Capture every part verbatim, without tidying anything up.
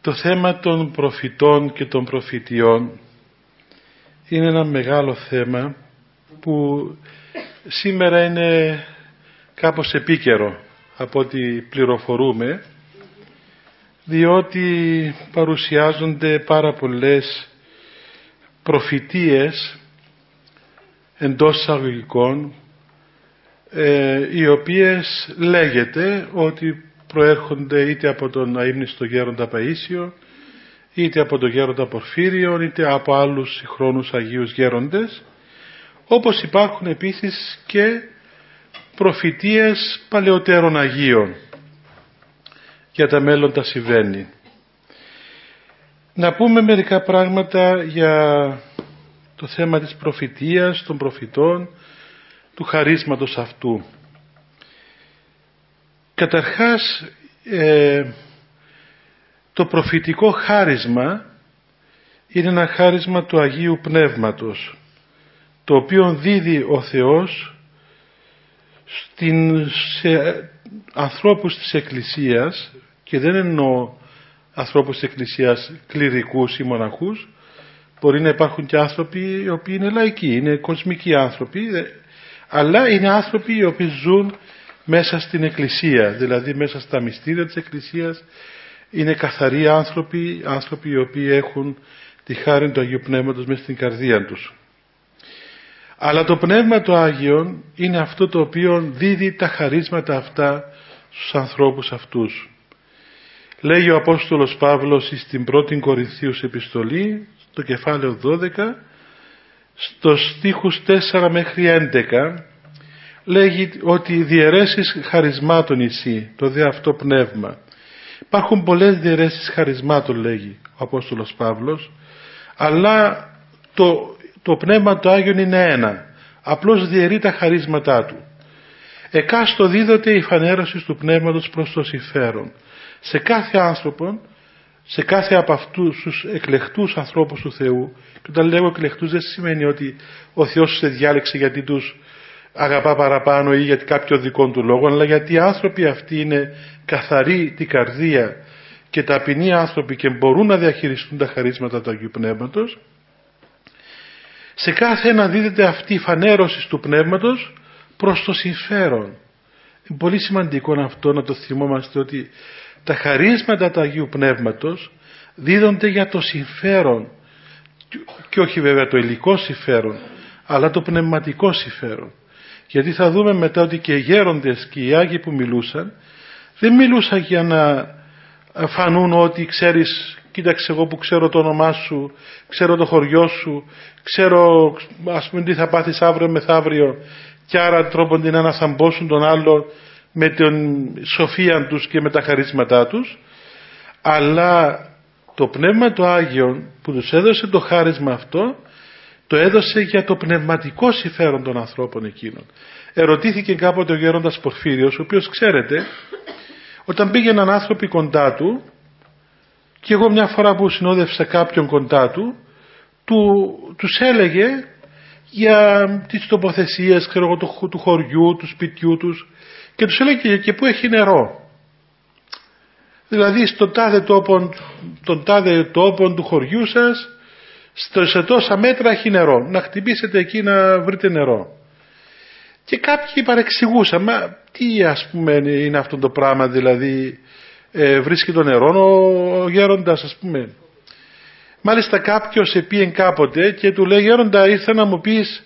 Το θέμα των προφητών και των προφητιών είναι ένα μεγάλο θέμα που σήμερα είναι κάπως επίκαιρο από ό,τι πληροφορούμε, διότι παρουσιάζονται πάρα πολλές προφητείες εντός εισαγωγικών, ε, οι οποίες λέγεται ότι προέρχονται είτε από τον αείμνηστο γέροντα Παΐσιο, είτε από τον γέροντα Πορφύριο, είτε από άλλους συγχρόνους Αγίους γέροντες, όπως υπάρχουν επίσης και προφητείες παλαιότερων Αγίων για τα μέλλοντα συμβαίνει. Να πούμε μερικά πράγματα για το θέμα της προφητείας, των προφητών, του χαρίσματος αυτού. Καταρχάς, ε, το προφητικό χάρισμα είναι ένα χάρισμα του Αγίου Πνεύματος, το οποίο δίδει ο Θεός στην, σε ανθρώπους της Εκκλησίας, και δεν εννοώ ανθρώπους της Εκκλησίας κληρικούς ή μοναχούς, μπορεί να υπάρχουν και άνθρωποι οι οποίοι είναι λαϊκοί, είναι κοσμικοί άνθρωποι, αλλά είναι άνθρωποι οι οποίοι ζουν μέσα στην Εκκλησία, δηλαδή μέσα στα μυστήρια της Εκκλησίας, είναι καθαροί άνθρωποι, άνθρωποι οι οποίοι έχουν τη χάρη του Αγίου Πνεύματος μέσα στην καρδία τους. Αλλά το Πνεύμα του Άγιον είναι αυτό το οποίο δίδει τα χαρίσματα αυτά στους ανθρώπους αυτούς. Λέει ο Απόστολος Παύλος στην πρώτη Κορινθίους επιστολή, στο κεφάλαιο δώδεκα, στο στίχους τέσσερα μέχρι έντεκα, λέγει ότι διαιρέσεις χαρισμάτων εσύ, το δε αυτό πνεύμα. Υπάρχουν πολλές διαιρέσεις χαρισμάτων, λέγει ο Απόστολος Παύλος, αλλά το, το Πνεύμα του Άγιον είναι ένα. Απλώς διαιρεί τα χαρίσματά του. Εκάστο δίδοται η φανέρωση του Πνεύματος προς το συμφέρον. Σε κάθε άνθρωπο, σε κάθε από αυτούς τους εκλεκτούς ανθρώπους του Θεού, και όταν λέγω εκλεκτούς δεν σημαίνει ότι ο Θεός σε διάλεξε γιατί τους αγαπά παραπάνω ή γιατί κάποιο δικό του λόγο, αλλά γιατί οι άνθρωποι αυτοί είναι καθαροί την καρδία και ταπεινοί άνθρωποι και μπορούν να διαχειριστούν τα χαρίσματα του Αγίου Πνεύματος. Σε κάθε ένα δίδεται αυτή η φανέρωση του Πνεύματος προς το συμφέρον. Είναι πολύ σημαντικό αυτό να το θυμόμαστε, ότι τα χαρίσματα του Αγίου Πνεύματος δίδονται για το συμφέρον, και όχι βέβαια το υλικό συμφέρον, αλλά το πνευματικό συμφέρον. Γιατί θα δούμε μετά ότι και οι γέροντες και οι Άγιοι που μιλούσαν δεν μιλούσαν για να φανούν ότι ξέρεις, κοίταξε εγώ που ξέρω το όνομά σου, ξέρω το χωριό σου, ξέρω ας πούμε τι θα πάθεις αύριο μεθαύριο, και άρα τρόπον την να θαμπόσουν τον άλλο με την σοφία τους και με τα χαρίσματά τους, αλλά το Πνεύμα του Άγιον που τους έδωσε το χάρισμα αυτό, το έδωσε για το πνευματικό συμφέρον των ανθρώπων εκείνων. Ερωτήθηκε κάποτε ο γέροντας Πορφύριος, ο οποίος ξέρετε, όταν πήγαιναν άνθρωποι κοντά του, και εγώ μια φορά που συνόδευσα κάποιον κοντά του, του τους έλεγε για τις τοποθεσίες, ξέρω εγώ, του, του χωριού, του σπιτιού τους, και τους έλεγε και πού έχει νερό. Δηλαδή στον τάδε τόπον, τον τάδε τόπον του χωριού σας, στο, σε τόσα μέτρα έχει νερό. Να χτυπήσετε εκεί να βρείτε νερό. Και κάποιοι παρεξηγούσαν, μα τι ας πούμε είναι αυτό το πράγμα, δηλαδή ε, βρίσκει το νερό ο, ο γέροντας ας πούμε. Μάλιστα κάποιος επίεν κάποτε και του λέει, γέροντα, ήρθα να μου πεις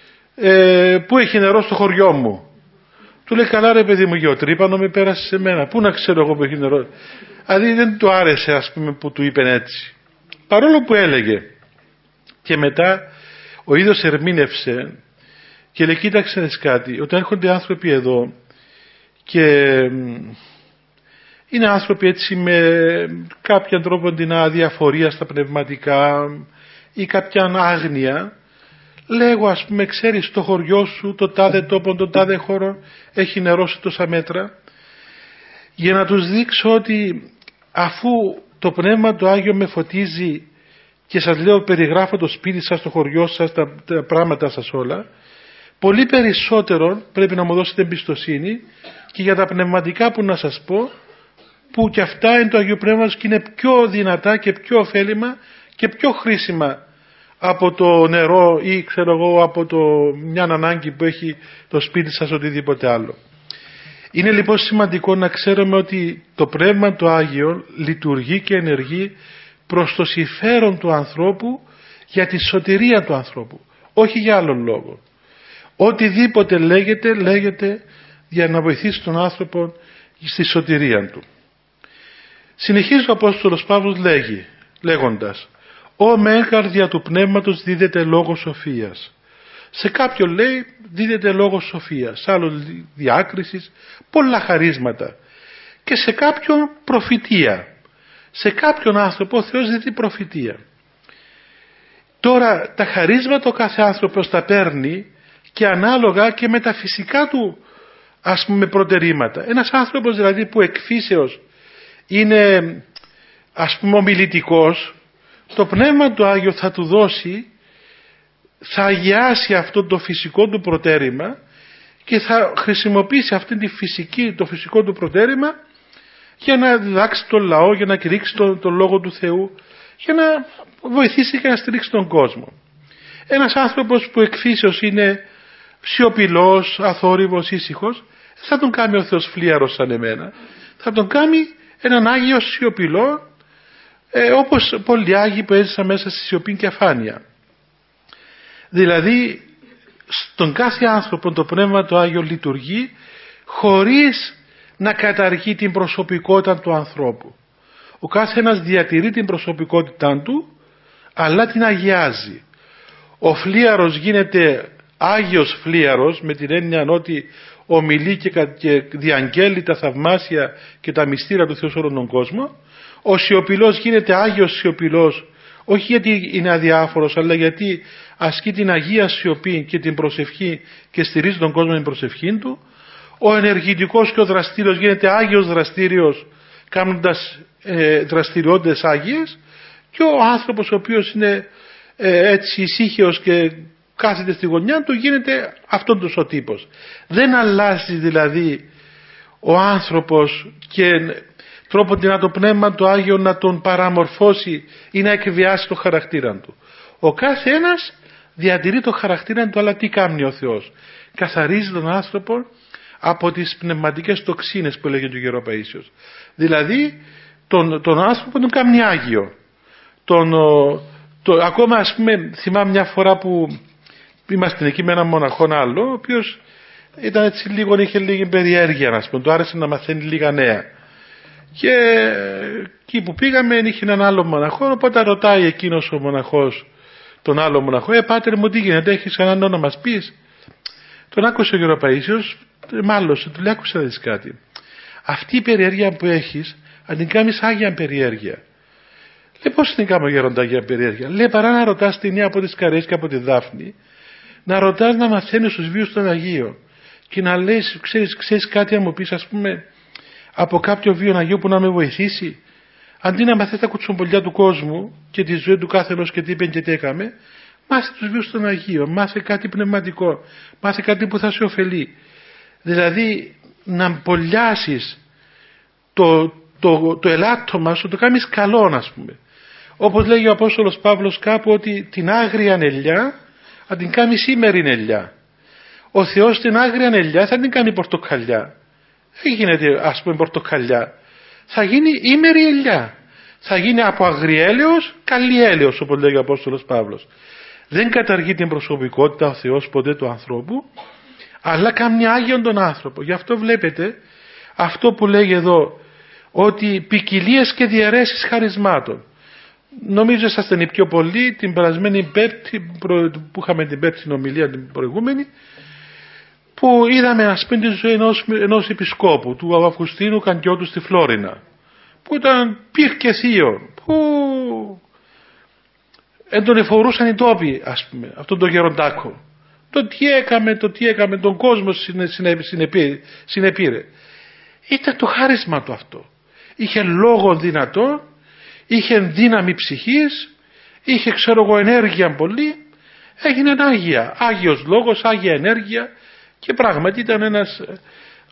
ε, πού έχει νερό στο χωριό μου. Του λέει, καλά ρε παιδί μου, γεωτρύπανο με πέρασε σε μένα. Πού να ξέρω εγώ που έχει νερό. Δηλαδή δεν του άρεσε ας πούμε που του είπεν έτσι. Παρόλο που έλεγε. Και μετά ο ίδιος ερμήνευσε και λέει, κοίταξε κάτι, όταν έρχονται άνθρωποι εδώ και είναι άνθρωποι έτσι με κάποιον τρόπο την αδιαφορία στα πνευματικά ή κάποια άγνοια, λέγω ας πούμε, ξέρεις το χωριό σου, το τάδε τόπο, το τάδε χώρο έχει νερό σε τόσα μέτρα, για να τους δείξω ότι αφού το Πνεύμα του Άγιο με φωτίζει και σας λέω, περιγράφω το σπίτι σας, το χωριό σας, τα, τα πράγματα σας όλα, πολύ περισσότερο πρέπει να μου δώσετε εμπιστοσύνη και για τα πνευματικά που να σας πω, που και αυτά είναι το Αγίου Πνεύματος και είναι πιο δυνατά και πιο ωφέλιμα και πιο χρήσιμα από το νερό ή ξέρω εγώ από το, μια ανάγκη που έχει το σπίτι σας, οτιδήποτε άλλο. Είναι λοιπόν σημαντικό να ξέρουμε ότι το Πνεύμα το Άγιο λειτουργεί και ενεργεί προς το συμφέρον του ανθρώπου, για τη σωτηρία του ανθρώπου, όχι για άλλον λόγο. Οτιδήποτε λέγεται, λέγεται για να βοηθήσει τον άνθρωπο στη σωτηρία του. Συνεχίζει ο Απόστολος Παύλος λέγει, λέγοντας «Ω με καρδιά του Πνεύματος δίδεται λόγος σοφίας». Σε κάποιον λέει δίδεται λόγος σοφίας, σε άλλον διάκρισης, πολλά χαρίσματα, και σε κάποιον προφητεία. Σε κάποιον άνθρωπο ο Θεός δίδει προφητεία. Τώρα τα χαρίσματα ο κάθε άνθρωπος τα παίρνει και ανάλογα και με τα φυσικά του, ας πούμε, προτερήματα. Ένας άνθρωπος δηλαδή που εκ φύσεως είναι, ας πούμε, ομιλητικός, το Πνεύμα του Άγιο θα του δώσει, θα αγιάσει αυτό το φυσικό του προτέρημα και θα χρησιμοποιήσει αυτή τη φυσική, το φυσικό του προτέρημα για να διδάξει τον λαό, για να κηρύξει τον, τον Λόγο του Θεού, για να βοηθήσει και να στηρίξει τον κόσμο. Ένας άνθρωπος που εκ φύσεως είναι σιωπηλός, αθόρυβος, ήσυχος, θα τον κάνει ο Θεός φλίαρος σαν εμένα. Θα τον κάνει έναν Άγιο σιωπηλό, ε, όπως πολλοί Άγιοι που έζησαν μέσα στη σιωπή και αφάνεια. Δηλαδή στον κάθε άνθρωπο το Πνεύμα το Άγιο λειτουργεί χωρίς να καταργεί την προσωπικότητα του ανθρώπου. Ο κάθε ένας διατηρεί την προσωπικότητά του, αλλά την αγιάζει. Ο φλίαρος γίνεται Άγιος φλίαρος, με την έννοια ότι ομιλεί και διαγγέλει τα θαυμάσια και τα μυστήρια του Θεού σε όλον τον κόσμο. Ο σιωπηλός γίνεται Άγιος σιωπηλός, όχι γιατί είναι αδιάφορος, αλλά γιατί ασκεί την Αγία σιωπή και την προσευχή και στηρίζει τον κόσμο με την προσευχή του. Ο ενεργητικός και ο δραστήριος γίνεται Άγιος δραστήριος, κάνοντας ε, δραστηριότητες Άγιες, και ο άνθρωπος ο οποίος είναι ε, έτσι ησύχιος και κάθεται στη γωνιά του γίνεται αυτόν ο τύπος. Δεν αλλάζει δηλαδή ο άνθρωπος και τρόπον να το Πνεύμα το Άγιο να τον παραμορφώσει ή να εκβιάσει το χαρακτήρα του. Ο κάθε ένας διατηρεί το χαρακτήρα του, αλλά τι κάνει ο Θεός? Καθαρίζει τον άνθρωπο από τις πνευματικές τοξίνες που λέγεται ο Γεροπαΐσιος. Δηλαδή τον, τον άνθρωπο τον κάνει Άγιο. Τον, το, ακόμα ας πούμε θυμάμαι μια φορά που είμαστε εκεί με έναν μοναχόν άλλο, ο οποίος ήταν έτσι λίγο, είχε λίγη περιέργεια, να πούμε, του άρεσε να μαθαίνει λίγα νέα. Και εκεί που πήγαμε είχε έναν άλλο μοναχό, οπότε ρωτάει εκείνος ο μοναχός τον άλλο μοναχό, ε πάτερ μου τι γίνεται, έχεις κανέναν όνομα να μας πεις? Τον άκουσε ο Γεροπαΐσιος, μάλωσε, του λέει άκουσα να δεις κάτι. Αυτή η περιέργεια που έχεις, αν την κάνεις Άγια περιέργεια. Λέει πώς την κάνω γέροντα Άγια περιέργεια? Λέει παρά να ρωτάς την Νέα από τις Καρές και από τη Δάφνη, να ρωτάς να μαθαίνεις τους βίους των Αγίων και να λες, ξέρεις, ξέρεις κάτι να μου πεις, ας πούμε, από κάποιο βίο Αγίου που να με βοηθήσει? Αντί να μαθαίνεις τα κουτσομπολιά του κόσμου και τη ζωή του κάθε ενός και τι είπε και τι έκαμε, μάθε τους βίους των Αγίων, μάθε κάτι πνευματικό, μάθε κάτι που θα σε ωφελεί. Δηλαδή να μπολιάσεις το, το, το ελάττωμα σου, το κάνεις καλό, ας πούμε. Όπως λέγει ο Απόστολος Παύλος κάπου, ότι την άγρια ελιά θα την κάνει σήμερη ελιά. Ο Θεός την άγρια ελιά θα την κάνει πορτοκαλιά. Δεν γίνεται ας πούμε πορτοκαλιά. Θα γίνει ήμερη ελιά. Θα γίνει από αγριέλαιος καλή έλαιος, όπως λέγει ο Απόστολος Παύλος. Δεν καταργεί την προσωπικότητα ο Θεός ποτέ του ανθρώπου, αλλά κάνει Άγιον τον άνθρωπο. Γι' αυτό βλέπετε αυτό που λέγει εδώ, ότι ποικιλίες και διαιρέσεις χαρισμάτων. Νομίζω είσαστε οι πιο πολλοί την περασμένη Πέμπτη που είχαμε την Πέμπτη στην ομιλία την προηγούμενη, που είδαμε ας πούμε τη ζωή ενός, ενός επισκόπου του Αυγουστίνου Καντιώτου στη Φλόρινα, που ήταν πυρ και θείο, που εν τον εφορούσαν οι τόποι, ας πούμε, αυτόν τον γεροντάκο. Το τι έκαμε, το τι έκαμε, τον κόσμο συνεπήρε. Ήταν το χάρισμα του αυτό. Είχε λόγο δυνατό, είχε δύναμη ψυχής, είχε ξέρω εγώ ενέργεια πολύ, έγινε Άγια, Άγιος λόγος, Άγια ενέργεια, και πράγματι ήταν ένας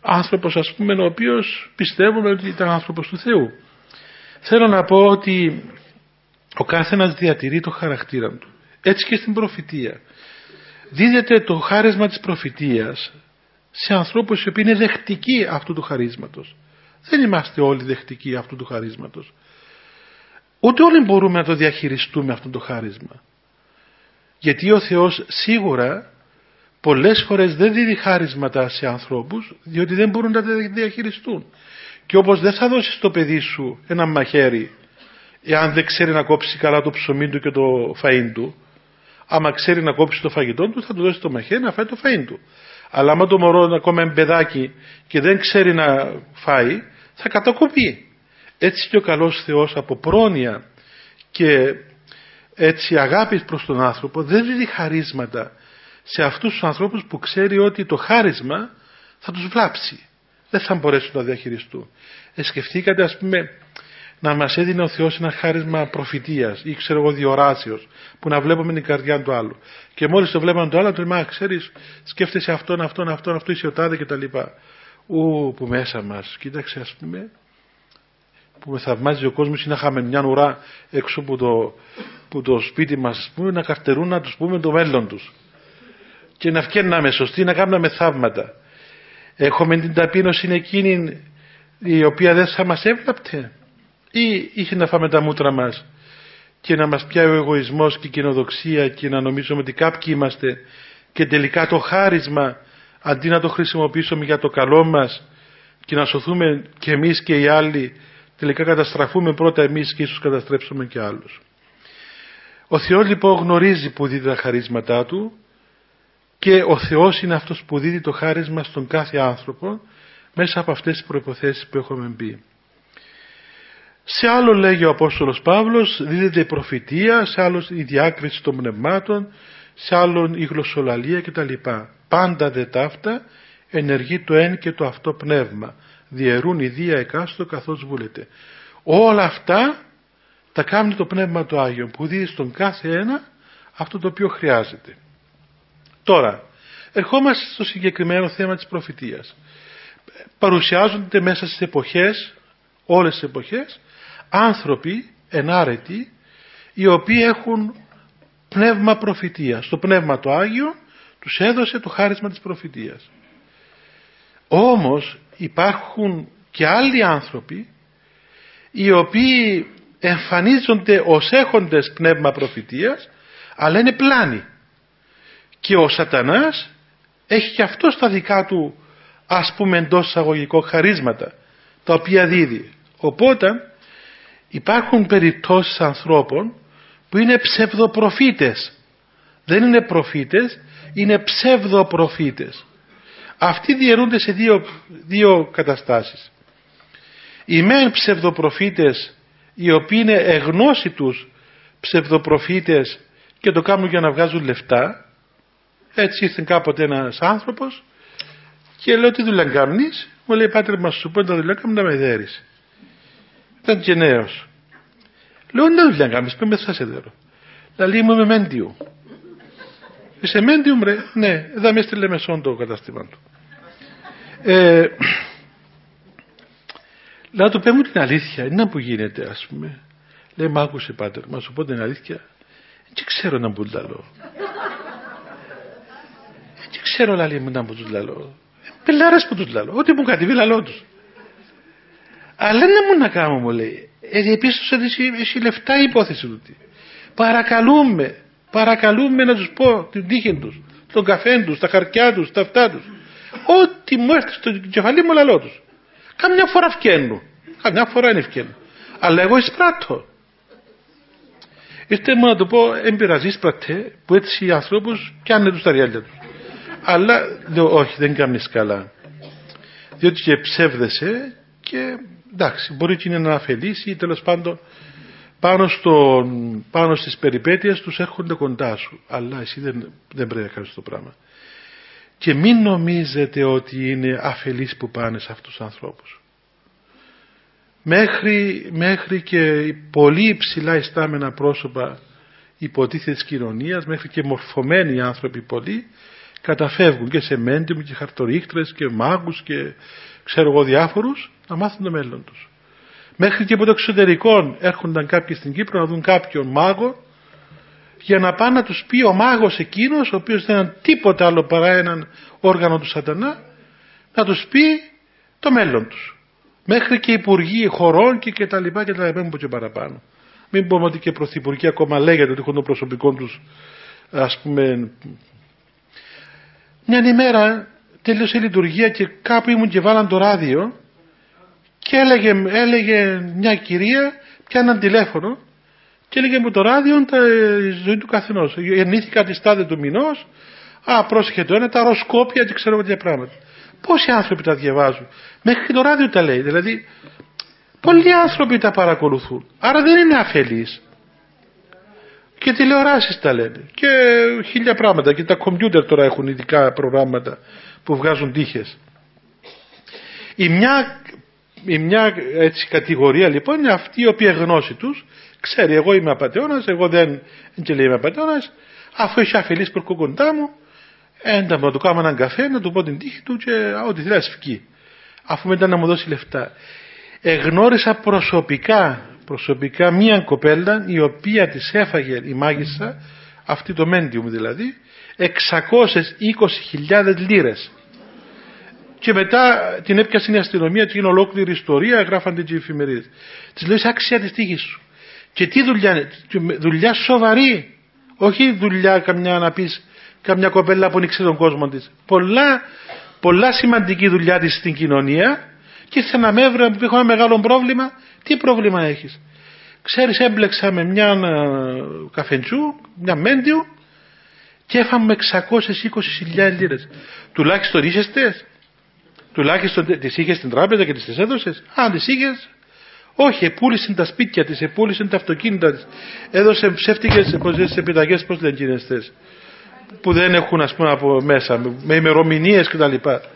άνθρωπος, ας πούμε, ο οποίος πιστεύουμε ότι ήταν άνθρωπος του Θεού. Θέλω να πω ότι ο καθένας διατηρεί το χαρακτήρα του. Έτσι και στην προφητεία. Δίδεται το χάρισμα της προφητείας σε ανθρώπους οι οποίοι είναι δεκτικοί αυτού του χαρίσματος. Δεν είμαστε όλοι δεκτικοί αυτού του χαρίσματος. Ούτε όλοι μπορούμε να το διαχειριστούμε αυτό το χάρισμα. Γιατί ο Θεός σίγουρα πολλές φορές δεν δίδει χάρισματα σε ανθρώπους, διότι δεν μπορούν να τα διαχειριστούν. Και όπως δεν θα δώσεις στο παιδί σου ένα μαχαίρι εάν δεν ξέρει να κόψει καλά το ψωμί του και το φαΐν του, άμα ξέρει να κόψει το φαγητό του θα του δώσει το μαχαίρι να φάει το φαΐν του. Αλλά άμα το μωρό ακόμα είναι παιδάκι και δεν ξέρει να φάει, θα κατακοπεί. Έτσι και ο καλός Θεός από πρόνοια και έτσι αγάπης προς τον άνθρωπο δεν δίνει χαρίσματα σε αυτούς τους ανθρώπους που ξέρει ότι το χάρισμα θα τους βλάψει. Δεν θα μπορέσουν να διαχειριστούν. Ε, σκεφτήκατε, ας πούμε, να μας έδινε ο Θεός ένα χάρισμα προφητείας ή ξέρω εγώ διοράσεως, που να βλέπουμε την καρδιά του άλλου. Και μόλις το βλέπαμε το άλλο, του λέμε, ξέρεις, σκέφτεσαι αυτόν, αυτόν, αυτόν, αυτό είσαι ο τάδε κτλ. Ου, που μέσα μας, κοίταξε, ας πούμε, που με θαυμάζει ο κόσμος, είναι να είχαμε μια ουρά έξω από το, που το σπίτι μας, ας πούμε, να καρτερούν, να τους πούμε το μέλλον τους. Και να φτιάχναμε σωστοί, να κάνουμε θαύματα. Έχουμε την ταπείνωση εκείνη η οποία δεν θα μας έβλαπτε, ή είχε να φάμε τα μούτρα μας και να μας πιάει ο εγωισμός και η κοινοδοξία και να νομίζουμε ότι κάποιοι είμαστε και τελικά το χάρισμα αντί να το χρησιμοποιήσουμε για το καλό μας και να σωθούμε και εμείς και οι άλλοι, τελικά καταστραφούμε πρώτα εμείς και ίσως καταστρέψουμε και άλλους. Ο Θεός λοιπόν γνωρίζει που δίδει τα χαρίσματά του και ο Θεός είναι αυτός που δίδει το χάρισμα στον κάθε άνθρωπο μέσα από αυτές τις προϋποθέσεις που έχουμε πει. Σε άλλο λέγει ο Απόστολος Παύλος δίδεται η προφητεία, σε άλλο η διάκριση των πνευμάτων, σε άλλον η γλωσσολαλία κτλ. Πάντα δε ταύτα ενεργεί το εν και το αυτό πνεύμα. Διαιρούν η δία εκάστο καθώς βούλεται. Όλα αυτά τα κάνει το Πνεύμα του Άγιο που δίδει στον κάθε ένα αυτό το οποίο χρειάζεται. Τώρα, ερχόμαστε στο συγκεκριμένο θέμα της προφητείας. Παρουσιάζονται μέσα στις εποχές, όλες τις εποχές, άνθρωποι ενάρετοι οι οποίοι έχουν πνεύμα προφητείας. Το Πνεύμα του Άγιο τους έδωσε το χάρισμα της προφητείας. Όμως υπάρχουν και άλλοι άνθρωποι οι οποίοι εμφανίζονται ως έχοντες πνεύμα προφητείας αλλά είναι πλάνοι. Και ο σατανάς έχει και αυτό στα δικά του, ας πούμε εντός εισαγωγικών, χαρίσματα τα οποία δίδει. Οπότε υπάρχουν περιπτώσεις ανθρώπων που είναι ψευδοπροφήτες. Δεν είναι προφήτες, είναι ψευδοπροφήτες. Αυτοί διαιρούνται σε δύο, δύο καταστάσεις. Οι μεν ψευδοπροφήτες οι οποίοι είναι εγνώση τους ψευδοπροφήτες και το κάνουν για να βγάζουν λεφτά. Έτσι ήρθε κάποτε ένας άνθρωπος και λέω τι δουλειά κάνεις? Μου λέει πάτερ μας σου πω τα δουλειά κάνουν να με δέρεις. Ήταν και νέος. Λέω τι δουλειά κάνεις? Πέμε θα σε δέρω. Λέει μου είμαι μέντιου. Είσαι μέντιου ρε? Ναι, εδώ με έστειλε μεσόν το κατάστημα του. Ε, λέω του πέμουν την αλήθεια, είναι που γίνεται ας πούμε. Λέει μ' άκουσε πάτερ, μα σου πω την αλήθεια. Δεν ξέρω να μπουν λαλό. Δεν ξέρω λαλί μου να μπουν τους λαλό. Πελάρες που τους λαλό, ό,τι μου κατεβεί λαλό τους. Αλλά δεν μου να κάνω μου λέει. Ε, επίσης ότι έχει λεφτά η υπόθεση του. Παρακαλούμε, παρακαλούμε να τους πω την τύχη τους, τον καφέ τους, τα χαρτιά τους, τα αυτά τους. Ό,τι μου έρθει στο κεφαλί μου λαλό τους. Καμιά φορά φκαίνουν, καμιά φορά είναι φκαίνουν. Αλλά εγώ εισπράττω. Ήρθε μου να του πω εμπειραζεί σπρατέ που έτσι οι ανθρώπους πιάνε τους τα ριάλια τους. Αλλά λέω όχι δεν κάνεις καλά. Διότι και ψεύδεσαι και εντάξει μπορεί και είναι να αφελήσει ή τέλος πάντων πάνω, στον, πάνω στις περιπέτειες τους έρχονται κοντά σου. Αλλά εσύ δεν, δεν πρέπει να κάνεις το πράγμα. Και μην νομίζετε ότι είναι αφελείς που πάνε σε αυτούς τους ανθρώπους. Μέχρι, μέχρι και πολύ υψηλά ιστάμενα πρόσωπα υποτίθεται της κοινωνίας, μέχρι και μορφωμένοι άνθρωποι πολλοί, καταφεύγουν και σε μέντιουμ και χαρτορίχτρες και μάγους και ξέρω εγώ διάφορους να μάθουν το μέλλον τους. Μέχρι και από το εξωτερικό έρχονταν κάποιοι στην Κύπρο να δουν κάποιον μάγο για να πάνε να τους πει ο μάγος εκείνος, ο οποίος δεν ήταν τίποτα άλλο παρά έναν όργανο του σατανά, να τους πει το μέλλον τους. Μέχρι και υπουργοί χωρών και, και τα λοιπά και τα λοιπά, μην πω και παραπάνω. Μην πούμε ότι και πρωθυπουργοί ακόμα λέγεται ότι έχουν το προσωπικό τους, ας πούμε. Μια ημέρα τέλειωσε η λειτουργία και κάπου ήμουν και βάλαν το ράδιο και έλεγε, έλεγε μια κυρία, πιάναν τηλέφωνο και έλεγε με το ράδιο τα, η ζωή του καθενός. Γεννήθηκα τη στάδια του μηνός, α, πρόσεχε το ένα, τα οροσκόπια και ξέρω τέτοια πράγματα. Πόσοι άνθρωποι τα διαβάζουν, μέχρι το ράδιο τα λέει, δηλαδή πολλοί άνθρωποι τα παρακολουθούν, άρα δεν είναι αφελείς. Και τηλεοράσεις τα λένε και χίλια πράγματα και τα κομπιούτερ τώρα έχουν ειδικά προγράμματα που βγάζουν τύχες. Η μια, η μια έτσι, κατηγορία λοιπόν είναι αυτή η οποία γνώση τους ξέρει, εγώ είμαι απατεώνας, εγώ δεν και λέει είμαι απατεώνας, αφού έχει αφελείς που κοντά μου, έντα να του κάνω έναν καφέ, να του πω την τύχη του και ό,τι θέλει να σφυκεί, αφού μετά να μου δώσει λεφτά. Εγνώρισα προσωπικά, προσωπικά μία κοπέλα η οποία της έφαγε η μάγισσα, αυτή το μέντιουμ δηλαδή, εξακόσιες είκοσι χιλιάδες λίρες. Και μετά την έπιασε η αστυνομία και είναι ολόκληρη ιστορία, γράφαν και οι εφημερίδες. Της λέει άξια της τύχης σου. Και τι δουλειά είναι, δουλειά σοβαρή. Όχι δουλειά καμιά να πεις, καμιά κοπέλα που ανοίξει τον κόσμο της. Πολλά, πολλά σημαντική δουλειά της στην κοινωνία και ήρθε να με έβρε που έχω ένα μεγάλο πρόβλημα. Τι πρόβλημα έχεις? Ξέρεις, έμπλεξα με μια καφεντσού, μια μέντιου και έφαμε εξακόσιες είκοσι χιλιάδες λίρες. Τουλάχιστον είσεστες, τουλάχιστον τις είχες στην τράπεζα και τις έδωσες. Αν τις είχες, όχι, επούλησαν τα σπίτια της, επούλησαν τα αυτοκίνητα της, έδωσε ψεύτικες επιταγές, πώς λένε εκείνες, που δεν έχουν ας πούμε από μέσα, με ημερομηνίες κτλ.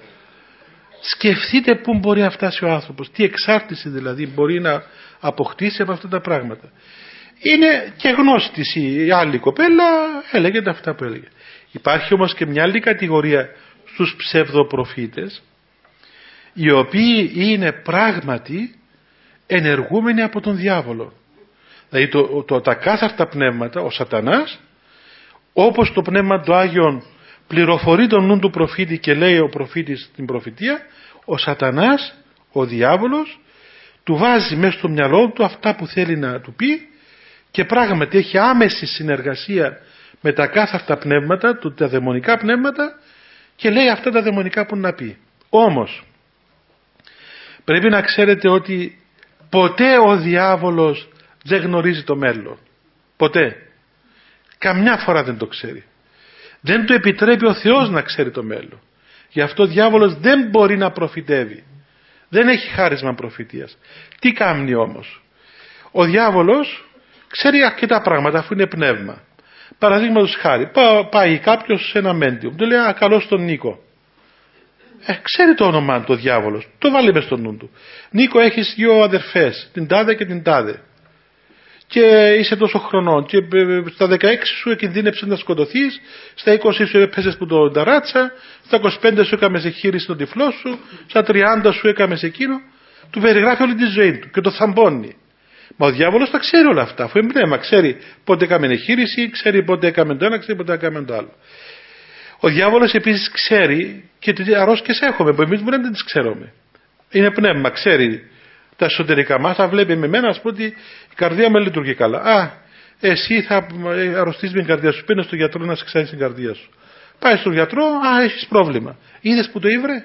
Σκεφτείτε πού μπορεί να φτάσει ο άνθρωπος, τι εξάρτηση δηλαδή μπορεί να αποκτήσει από αυτά τα πράγματα. Είναι και γνώση της η άλλη κοπέλα, έλεγε τα αυτά που έλεγε. Υπάρχει όμως και μια άλλη κατηγορία στους ψευδοπροφήτες, οι οποίοι είναι πράγματι ενεργούμενοι από τον διάβολο. Δηλαδή το, το, τα κάθαρτα πνεύματα, ο σατανάς, όπως το πνεύμα του Άγιον πληροφορεί τον νου του προφήτη και λέει ο προφήτης την προφητεία, ο σατανάς, ο διάβολος, του βάζει μέσα στο μυαλό του αυτά που θέλει να του πει και πράγματι έχει άμεση συνεργασία με τα κάθαρτα πνεύματα, τα δαιμονικά πνεύματα και λέει αυτά τα δαιμονικά που να πει. Όμως πρέπει να ξέρετε ότι ποτέ ο διάβολος δεν γνωρίζει το μέλλον. Ποτέ. Καμιά φορά δεν το ξέρει. Δεν του επιτρέπει ο Θεός να ξέρει το μέλλον. Γι' αυτό ο διάβολος δεν μπορεί να προφητεύει. Δεν έχει χάρισμα προφητείας. Τι κάνει όμως? Ο διάβολος ξέρει αρκετά πράγματα αφού είναι πνεύμα. Παραδείγματος χάρη, πά, πάει κάποιος σε ένα μέντιουμ, του λέει α, καλώς τον Νίκο. Ε, ξέρει το όνομά του ο διάβολος, το βάλει μες στο νου του. Νίκο, έχεις δύο αδερφές, την τάδε και την τάδε. Και είσαι τόσο χρονών και στα δεκαέξι σου κινδύνεψες να σκοτωθείς, στα είκοσι σου έπεσες που τον ταράτσα, στα είκοσι πέντε σου έκαμες εγχείρηση τον τυφλό σου, στα τριάντα σου έκαμες εκείνο. Του περιγράφει όλη τη ζωή του και το θαμπώνει. Μα ο διάβολος τα ξέρει όλα αυτά, αφού είναι πνεύμα, ξέρει πότε έκαμε εγχείρηση, ξέρει πότε έκαμε το ένα, ξέρει πότε έκαμε το άλλο. Ο διάβολος επίσης ξέρει και τι αρρώσκες έχουμε, που εμείς δεν τις ξέρουμε. Είναι πνεύμα, ξέρει τα εσωτερικά μας, θα βλέπει με μένα, ας πω ότι η καρδία μου λειτουργεί καλά. Α, εσύ θα αρρωστείς με την καρδία σου, πήγαινε στον γιατρό να σε ξάνει την καρδία σου. Πάει στον γιατρό, α, έχεις πρόβλημα. Είδες που το ήβρε?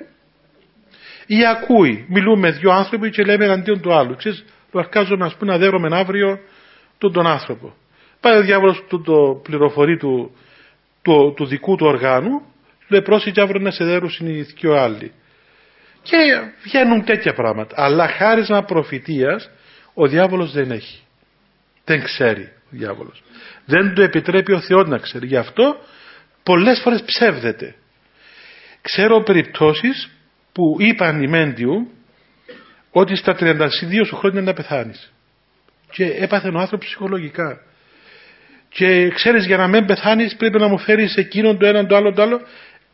Ή ακούει, μιλούμε δυο άνθρωποι και λέμε εναντίον του άλλου. Ξέρεις, το αρκάζομαι ας πούμε να δέρωμεν αύριο τον, τον άνθρωπο. Πάει ο διάβολος του το πληροφορεί του, του, του δικού του οργάνου, λέει πρόσεχε αύριο να σε δέρουν οι δυο άλλοι. Και βγαίνουν τέτοια πράγματα. Αλλά χάρισμα προφητείας ο διάβολος δεν έχει. Δεν ξέρει ο διάβολος. Δεν του επιτρέπει ο Θεός να ξέρει. Γι' αυτό πολλές φορές ψεύδεται. Ξέρω περιπτώσεις που είπαν οι μέντιου ότι στα τριάντα δύο σου χρόνια να πεθάνεις. Και έπαθε ο άνθρωπος ψυχολογικά. Και ξέρεις, για να μην πεθάνεις πρέπει να μου φέρεις εκείνον το έναν το άλλο το άλλο.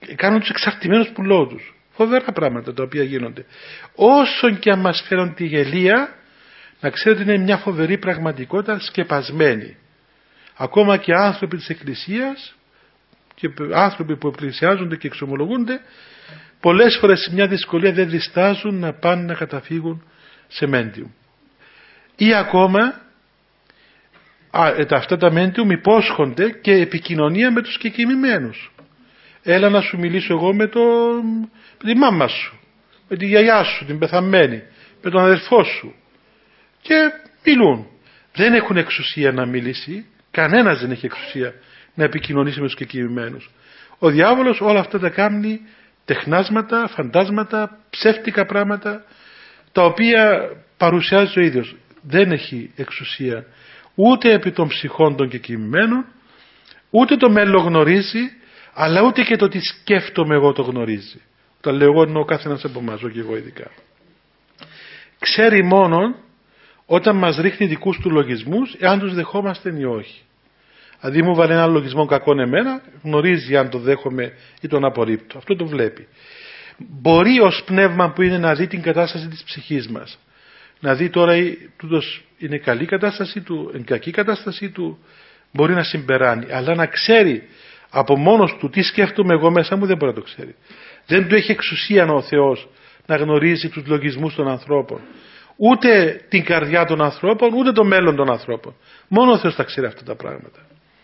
κάνουν τους εξαρτημένους που λόγω τους. Φοβερά πράγματα τα οποία γίνονται. Όσον και αν μας φέρουν τη γελία, να ξέρετε είναι μια φοβερή πραγματικότητα σκεπασμένη. Ακόμα και άνθρωποι της Εκκλησίας και άνθρωποι που πλησιάζονται και εξομολογούνται, πολλές φορές σε μια δυσκολία δεν διστάζουν να πάνε να καταφύγουν σε μέντιουμ. Ή ακόμα α, αυτά τα μέντιουμ υπόσχονται και επικοινωνία με τους κεκοιμημένους. Έλα να σου μιλήσω εγώ με, το, με τη μάμα σου, με τη γιαγιά σου, την πεθαμένη, με τον αδερφό σου. Και μιλούν. Δεν έχουν εξουσία να μιλήσει. Κανένας δεν έχει εξουσία να επικοινωνήσει με τους κεκοιμημένους. Ο διάβολος όλα αυτά τα κάνει τεχνάσματα, φαντάσματα, ψεύτικα πράγματα, τα οποία παρουσιάζει ο ίδιος. Δεν έχει εξουσία ούτε επί των ψυχών των κεκοιμημένων, ούτε το μέλλον γνωρίζει, αλλά ούτε και το τι σκέφτομαι εγώ το γνωρίζει. Τα λέω εγώ, εννοώ ο κάθε ένας από εμάς, και εγώ ειδικά. Ξέρει μόνον όταν μας ρίχνει δικούς του λογισμούς, εάν τους δεχόμαστε ή όχι. Δηλαδή μου βάλει ένα λογισμό κακόν εμένα, γνωρίζει αν το δέχομαι ή τον απορρίπτω. Αυτό το βλέπει. Μπορεί ως πνεύμα που είναι να δει την κατάσταση της ψυχής μας. Να δει τώρα τούτος είναι καλή κατάσταση του, είναι κακή κατάσταση του, μπορεί να συμπεράνει. Αλλά να ξέρει από μόνος του τι σκέφτομαι εγώ μέσα μου δεν μπορεί να το ξέρει. Δεν του έχει εξουσία ο Θεός να γνωρίζει τους λογισμούς των ανθρώπων. Ούτε την καρδιά των ανθρώπων, ούτε το μέλλον των ανθρώπων. Μόνο ο Θεός τα ξέρει αυτά τα πράγματα.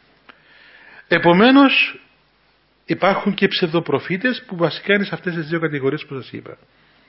Επομένως υπάρχουν και ψευδοπροφήτες που βασικά είναι σε αυτές τις δύο κατηγορίες που σας είπα.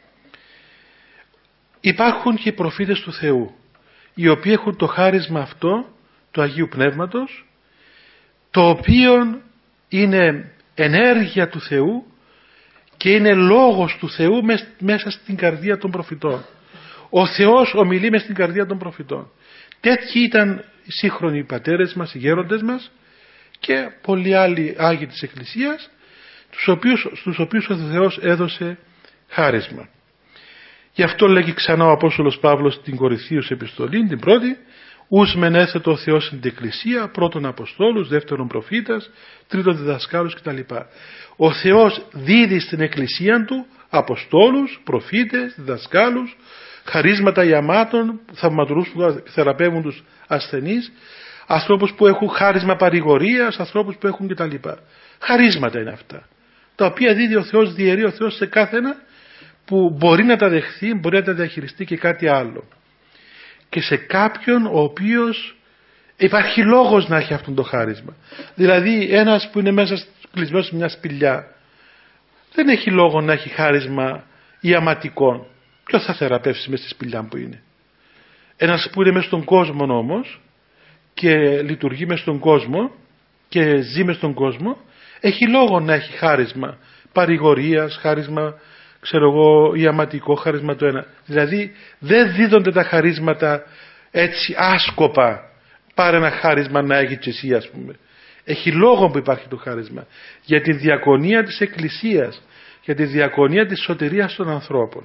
Υπάρχουν και προφήτες του Θεού, οι οποίοι έχουν το χάρισμα αυτό του Αγίου Πνεύματος, το οποίο είναι ενέργεια του Θεού και είναι λόγος του Θεού μέσα στην καρδία των προφητών. Ο Θεός ομιλεί μες στην καρδία των προφητών. Τέτοιοι ήταν οι σύγχρονοι πατέρες μας, οι γέροντες μας και πολλοί άλλοι Άγιοι της Εκκλησίας, τους οποίους, στους οποίους ο Θεός έδωσε χάρισμα. Γι' αυτό λέγει ξανά ο Απόστολος Παύλος στην Κορινθίους επιστολή, την πρώτη, ους μεν έθετο ο Θεός στην Εκκλησία, πρώτον Αποστόλους, δεύτερον προφήτας, τρίτον διδασκάλους κτλ. Ο Θεός δίδει στην Εκκλησία του Αποστόλους, προφήτες, διδασκάλους, χαρίσματα ιαμάτων, θαυματουργούς που θεραπεύουν τους ασθενείς, ανθρώπους που έχουν χάρισμα παρηγορίας, ανθρώπους που έχουν κτλ. Χαρίσματα είναι αυτά, τα οποία δίδει ο Θεός, διαιρεί ο Θεός σε κάθε ένα που μπορεί να τα δεχθεί, μπορεί να τα διαχειριστεί και κάτι άλλο. Και σε κάποιον ο οποίος υπάρχει λόγος να έχει αυτό το χάρισμα. Δηλαδή ένας που είναι μέσα κλεισμένος σε μια σπηλιά δεν έχει λόγο να έχει χάρισμα ιαματικών. Ποιος θα θεραπεύσει μέσα στη σπηλιά που είναι? Ένας που είναι μέσα στον κόσμο όμως και λειτουργεί μέσα στον κόσμο και ζει μέσα στον κόσμο, έχει λόγο να έχει χάρισμα παρηγορίας, χάρισμα ξέρω εγώ ιαματικό, χάρισμα το ένα. Δηλαδή δεν δίδονται τα χαρίσματα έτσι άσκοπα. Πάρε ένα χάρισμα να έχει και εσύ, ας πούμε. Έχει λόγο που υπάρχει το χάρισμα για τη διακονία της Εκκλησίας, για τη διακονία της σωτηρίας των ανθρώπων.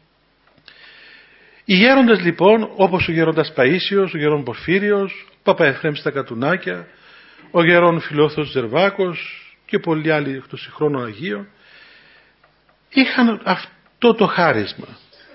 Οι γέροντες λοιπόν, όπως ο γέροντας Παΐσιος, ο γέρον Πορφύριος, ο Παπαεφρέμ στα Κατουνάκια, ο γέρον Φιλόθος Ζερβάκος και πολλοί άλλοι εκ των συγχρόνων Αγίων, είχαν αυτό το χάρισμα.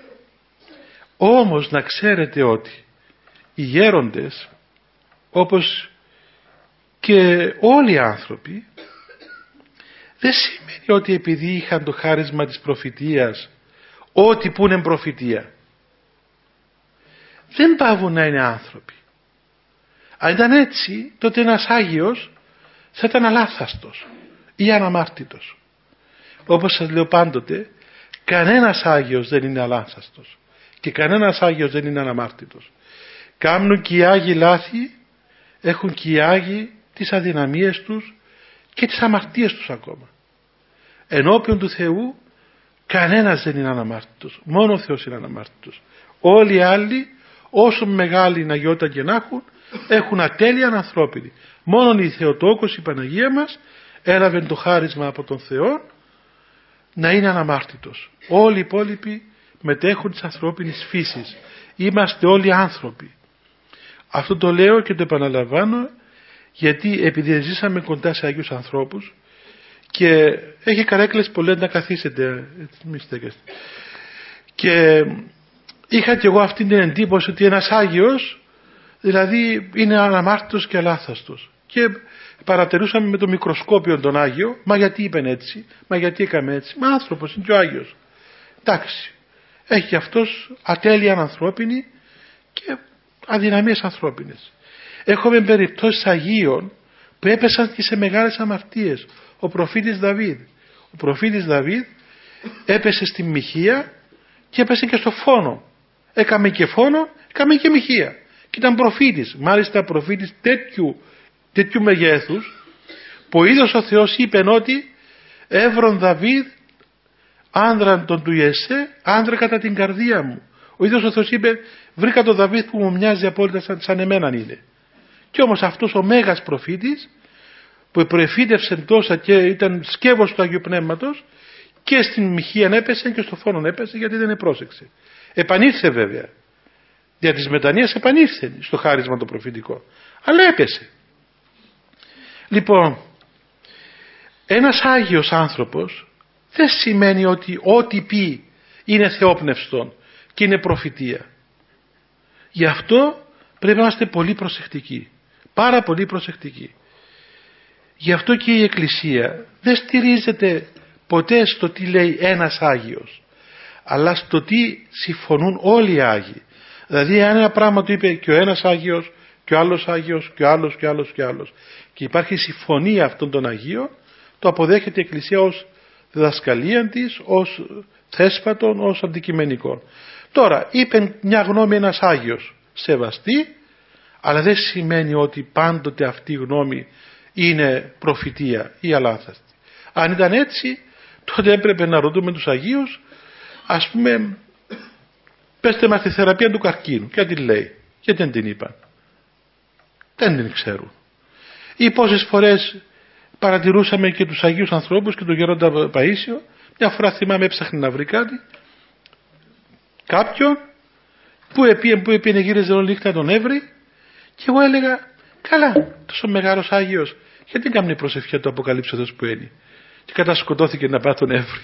Όμως να ξέρετε ότι οι γέροντες, όπως και όλοι οι άνθρωποι, δεν σημαίνει ότι επειδή είχαν το χάρισμα της προφητείας, ό,τι που είναι προφητεία, δεν πάβουν να είναι άνθρωποι. Αν ήταν έτσι, τότε ένας Άγιος θα ήταν αλάθαστος ή αναμάρτητος. Όπως σας λέω πάντοτε, κανένας Άγιος δεν είναι αλάθαστος και κανένας Άγιος δεν είναι αναμάρτητος. Κάμνουν και οι Άγιοι λάθη, έχουν και οι Άγιοι τις αδυναμίες τους και τις αμαρτίες τους ακόμα. Ενώπιον του Θεού κανένας δεν είναι αναμάρτητος, μόνο ο Θεός είναι αναμάρτητος. Όλοι οι άλλοι, όσο μεγάλη αγιότητα και να έχουν, έχουν ατέλεια ανθρώπινη. Μόνο η Θεοτόκος, η Παναγία μας, έλαβε το χάρισμα από τον Θεό να είναι αναμάρτητος. Όλοι οι υπόλοιποι μετέχουν της ανθρώπινης φύσης. Είμαστε όλοι άνθρωποι. Αυτό το λέω και το επαναλαμβάνω, γιατί επειδή ζήσαμε κοντά σε Άγιους ανθρώπους και έχει καρέκλες πολλές να καθίσετε, μη στέκεστε. Και είχα και εγώ αυτή την εντύπωση ότι ένας Άγιος δηλαδή είναι αναμάρτητος και αλάθαστος. Και παρατηρούσαμε με το μικροσκόπιο τον Άγιο, μα γιατί είπαν έτσι, μα γιατί έκαμε έτσι, μα άνθρωπος είναι και ο Άγιος. Εντάξει, έχει και αυτός ατέλεια ανθρώπινη και αδυναμίες ανθρώπινες. Έχουμε περιπτώσεις Αγίων που έπεσαν και σε μεγάλες αμαρτίες. Ο προφήτης Δαβίδ. Ο προφήτης Δαβίδ έπεσε στη μοιχεία και έπεσε και στο φόνο. Έκαμε και φόνο, έκαμε και μοιχεία. Και ήταν προφήτης, μάλιστα προφήτης τέτοιου, τέτοιου μεγέθους, που ο ίδιος ο Θεός είπε ότι έβρον Δαβίδ άνδραν τον του Ιεσέ, άνδρα κατά την καρδία μου. Ο ίδιος ο Θεός είπε, βρήκα τον Δαβίδ που μου μοιάζει απόλυτα σαν, σαν εμέναν είναι. Και όμως αυτός ο μέγας προφήτης που προεφήτευσε τόσα και ήταν σκεύος του Αγίου Πνεύματος, και στην μοιχεία έπεσε και στο φόνο έπεσε, γιατί δεν επρόσεξε. Επανήλθε βέβαια. Δια της μετανοίας επανήλθε στο χάρισμα το προφητικό. Αλλά έπεσε. Λοιπόν, ένας Άγιος άνθρωπος δεν σημαίνει ότι ό,τι πει είναι θεόπνευστον και είναι προφητεία. Γι' αυτό πρέπει να είμαστε πολύ προσεκτικοί. Πάρα πολύ προσεκτικοί. Γι' αυτό και η Εκκλησία δεν στηρίζεται ποτέ στο τι λέει ένας Άγιος, αλλά στο τι συμφωνούν όλοι οι Άγιοι. Δηλαδή αν ένα πράγμα του είπε και ο ένας Άγιος και ο άλλος Άγιος και ο άλλος και ο άλλος και ο άλλος και υπάρχει συμφωνία αυτών των Αγίων, το αποδέχεται η Εκκλησία ως διδασκαλία της, ως θέσπατον, ως αντικειμενικό. Τώρα είπε μια γνώμη ένας Άγιος σεβαστή, αλλά δεν σημαίνει ότι πάντοτε αυτή η γνώμη είναι προφητεία ή αλάθαστη. Αν ήταν έτσι, τότε έπρεπε να ρωτούμε τους Αγίους, ας πούμε, πέστε μας τη θεραπεία του καρκίνου, και τι λέει, γιατί δεν την είπαν. Δεν την ξέρουν. Ή πόσες φορές παρατηρούσαμε και τους Αγίους ανθρώπους και τον Γέροντα Παΐσιο, μια φορά θυμάμαι έψαχνε να βρει κάτι, κάποιον που επίε, που επίε γύριζε όλη νύχτα τον έβρι, και εγώ έλεγα, καλά, τόσο μεγάλος Άγιος, γιατί δεν κάνει προσευχή του Αποκαλύψεως που είναι. Και κατασκοτώθηκε να πάει τον έβρι.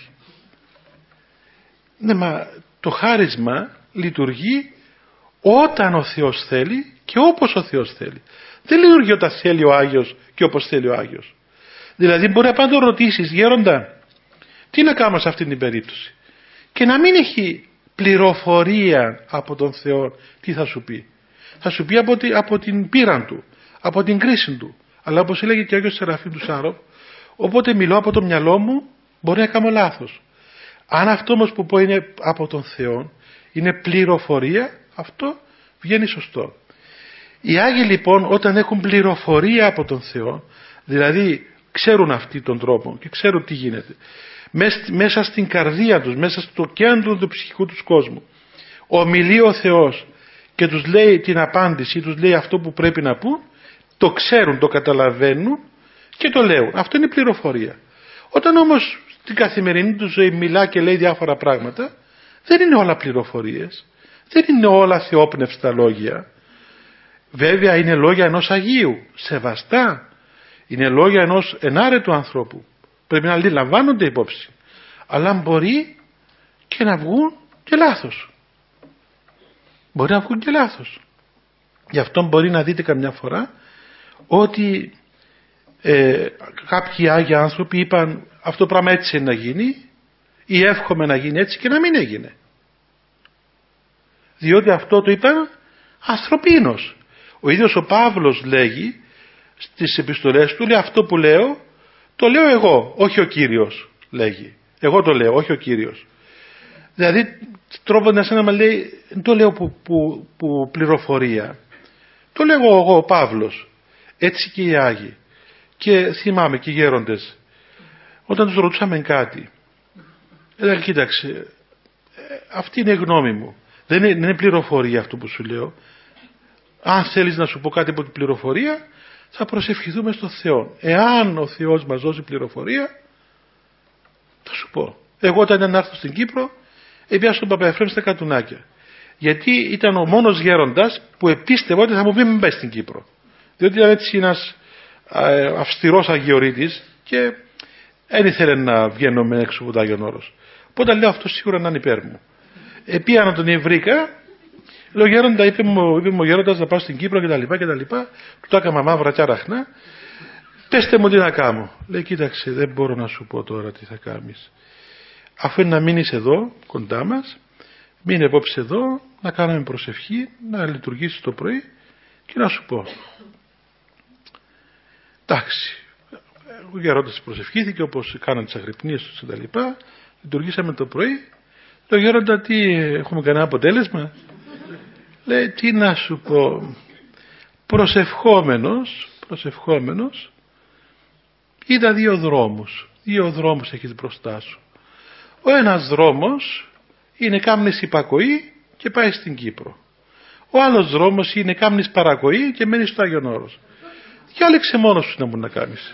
Ναι, μα το χάρισμα λειτουργεί όταν ο Θεός θέλει και όπως ο Θεός θέλει. Δεν λειτουργεί όταν θέλει ο Άγιος και όπως θέλει ο Άγιος. Δηλαδή μπορεί να πάει να τον ρωτήσεις, γέροντα, τι να κάνω σε αυτή την περίπτωση, και να μην έχει πληροφορία από τον Θεό τι θα σου πει. Θα σου πει από, τη, από την πείραν του, από την κρίση του. Αλλά όπως έλεγε και ο Άγιος Σεραφείμ του Σάροπ, όποτε μιλώ από το μυαλό μου μπορεί να κάνω λάθος. Αν αυτό όμως που πω είναι από τον Θεό, είναι πληροφορία, αυτό βγαίνει σωστό. Οι Άγιοι λοιπόν όταν έχουν πληροφορία από τον Θεό, δηλαδή ξέρουν αυτοί τον τρόπο και ξέρουν τι γίνεται, μέσα στην καρδία τους, μέσα στο κέντρο του ψυχικού τους κόσμου, ομιλεί ο Θεός και τους λέει την απάντηση, τους λέει αυτό που πρέπει να πούν, το ξέρουν, το καταλαβαίνουν και το λέουν. Αυτό είναι πληροφορία. Όταν όμως στην καθημερινή του ζωή μιλά και λέει διάφορα πράγματα, δεν είναι όλα πληροφορίες, δεν είναι όλα θεόπνευστα λόγια. Βέβαια είναι λόγια ενός Αγίου, σεβαστά, είναι λόγια ενός ενάρετου ανθρώπου, πρέπει να λαμβάνονται υπόψη, αλλά μπορεί και να βγουν και λάθος. Μπορεί να βγουν και λάθος. Γι' αυτό μπορεί να δείτε καμιά φορά ότι ε, κάποιοι Άγιοι άνθρωποι είπαν αυτό το πράγμα έτσι είναι να γίνει, ή εύχομαι να γίνει έτσι, και να μην έγινε. Διότι αυτό το είπαν ανθρωπίνος. Ο ίδιος ο Παύλος λέγει στις επιστολές του, λέει αυτό που λέω το λέω εγώ, όχι ο Κύριος, λέγει. Εγώ το λέω, όχι ο Κύριος. Δηλαδή τρόπο να σαν να με λέει, δεν το λέω που, που, που πληροφορία, το λέω εγώ ο Παύλος. Έτσι και οι Άγιοι. Και θυμάμαι και οι γέροντες, όταν τους ρωτούσαμε κάτι, έλεγα κοίταξε, αυτή είναι η γνώμη μου, δεν είναι, δεν είναι πληροφορία αυτό που σου λέω. Αν θέλεις να σου πω κάτι από την πληροφορία, θα προσευχηθούμε στον Θεό. Εάν ο Θεός μας δώσει πληροφορία, θα σου πω. Εγώ όταν ήταν να έρθω στην Κύπρο, έπιασα τον Παπαεφραίμ στα Κατουνάκια. Γιατί ήταν ο μόνος γέροντας που επίστευε ότι θα μου πει μην πάει στην Κύπρο. Διότι ήταν έτσι ένας αυστηρός αγιορείτης και Δεν ήθελε να βγαίνω με έξω από το Άγιον Όρος. Οπότε λέω αυτό σίγουρα να είναι υπέρ μου. Επία να τον βρήκα, λέω γέροντα, είπε μου, είπε μου ο γέροντας να πάω στην Κύπρο κτλ. κτλ. Του το έκανα μαύρα και αραχνά. Πέστε μου τι να κάνω. Λέει κοίταξε, δεν μπορώ να σου πω τώρα τι θα κάνεις. Αφού είναι να μείνεις εδώ κοντά μας, μείνε απόψε εδώ, να κάνουμε προσευχή, να λειτουργήσεις το πρωί και να σου πω. Εντάξει. Ο γέροντας προσευχήθηκε όπως κάναν τις αγρυπνίες τους κτλ. Λειτουργήσαμε το πρωί. Το γέροντα, τι, έχουμε κανένα αποτέλεσμα? Λέει, τι να σου πω. Προσευχόμενος, προσευχόμενος, είδα δύο δρόμους. Δύο δρόμους έχεις μπροστά σου. Ο ένας δρόμος είναι κάμνης υπακοή και πάει στην Κύπρο. Ο άλλος δρόμος είναι κάμνης παρακοή και μένει στο Άγιον Όρος. Διάλεξε μόνος σου να μου να κάνεις.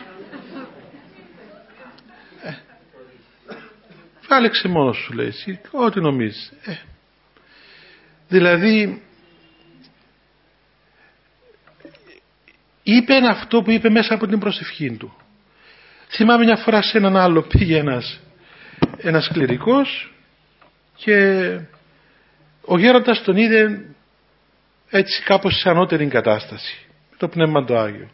Ε, διάλεξε μόνος σου, λέει εσύ, ό,τι νομίζεις. Ε, δηλαδή, είπε αυτό που είπε μέσα από την προσευχή του. Θυμάμαι μια φορά σε έναν άλλο πήγε ένας, ένας κληρικός και ο γέροντας τον είδε έτσι κάπως σε ανώτερη κατάσταση, το Πνεύμα το Άγιο.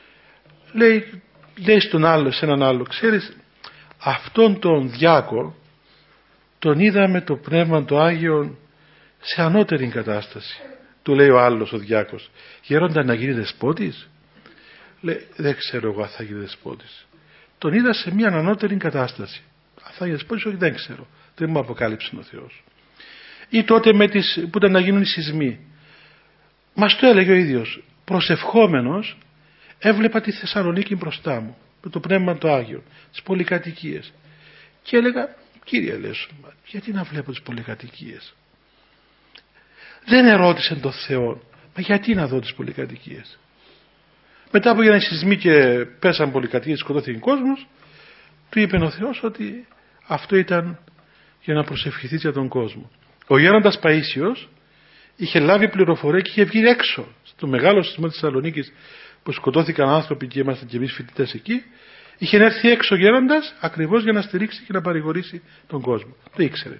Λέει, λέει στον άλλο, σε έναν άλλο, ξέρεις, αυτόν τον διάκο τον είδαμε το Πνεύμα το Άγιο σε ανώτερη κατάσταση. Του λέει ο άλλος ο διάκος, γέροντα να γίνει δεσπότης? Λέει, δεν ξέρω εγώ αν θα γίνει δεσπότης. Τον είδα σε μια ανώτερη κατάσταση. Αν θα γίνει δεσπότης, όχι, δεν ξέρω. Δεν μου αποκάλυψε ο Θεός. Ή τότε με τις, που ήταν να γίνουν οι σεισμοί. Μας το έλεγε ο ίδιος. Προσευχόμενος έβλεπα τη Θεσσαλονίκη μπροστά μου με το Πνεύμα το Άγιο, τις πολυκατοικίες. Και έλεγα, Κύριε, λες, γιατί να βλέπω τις πολυκατοικίες? Δεν ερώτησε τον Θεό, μα γιατί να δω τις πολυκατοικίες? Μετά από ένα σεισμή και πέσαν πολυκατοικίες, σκοτώθηκε ο κόσμος, του είπε ο Θεός ότι αυτό ήταν για να προσευχηθεί για τον κόσμο. Ο γέροντας Παΐσιος είχε λάβει πληροφορία και είχε βγει έξω στο μεγάλο σεισμό της Θεσσαλονίκης που σκοτώθηκαν άνθρωποι και ήμασταν και εμείς φοιτητές εκεί. Είχε έρθει έξω ο γέροντας ακριβώς για να στηρίξει και να παρηγορήσει τον κόσμο. Το ήξερε.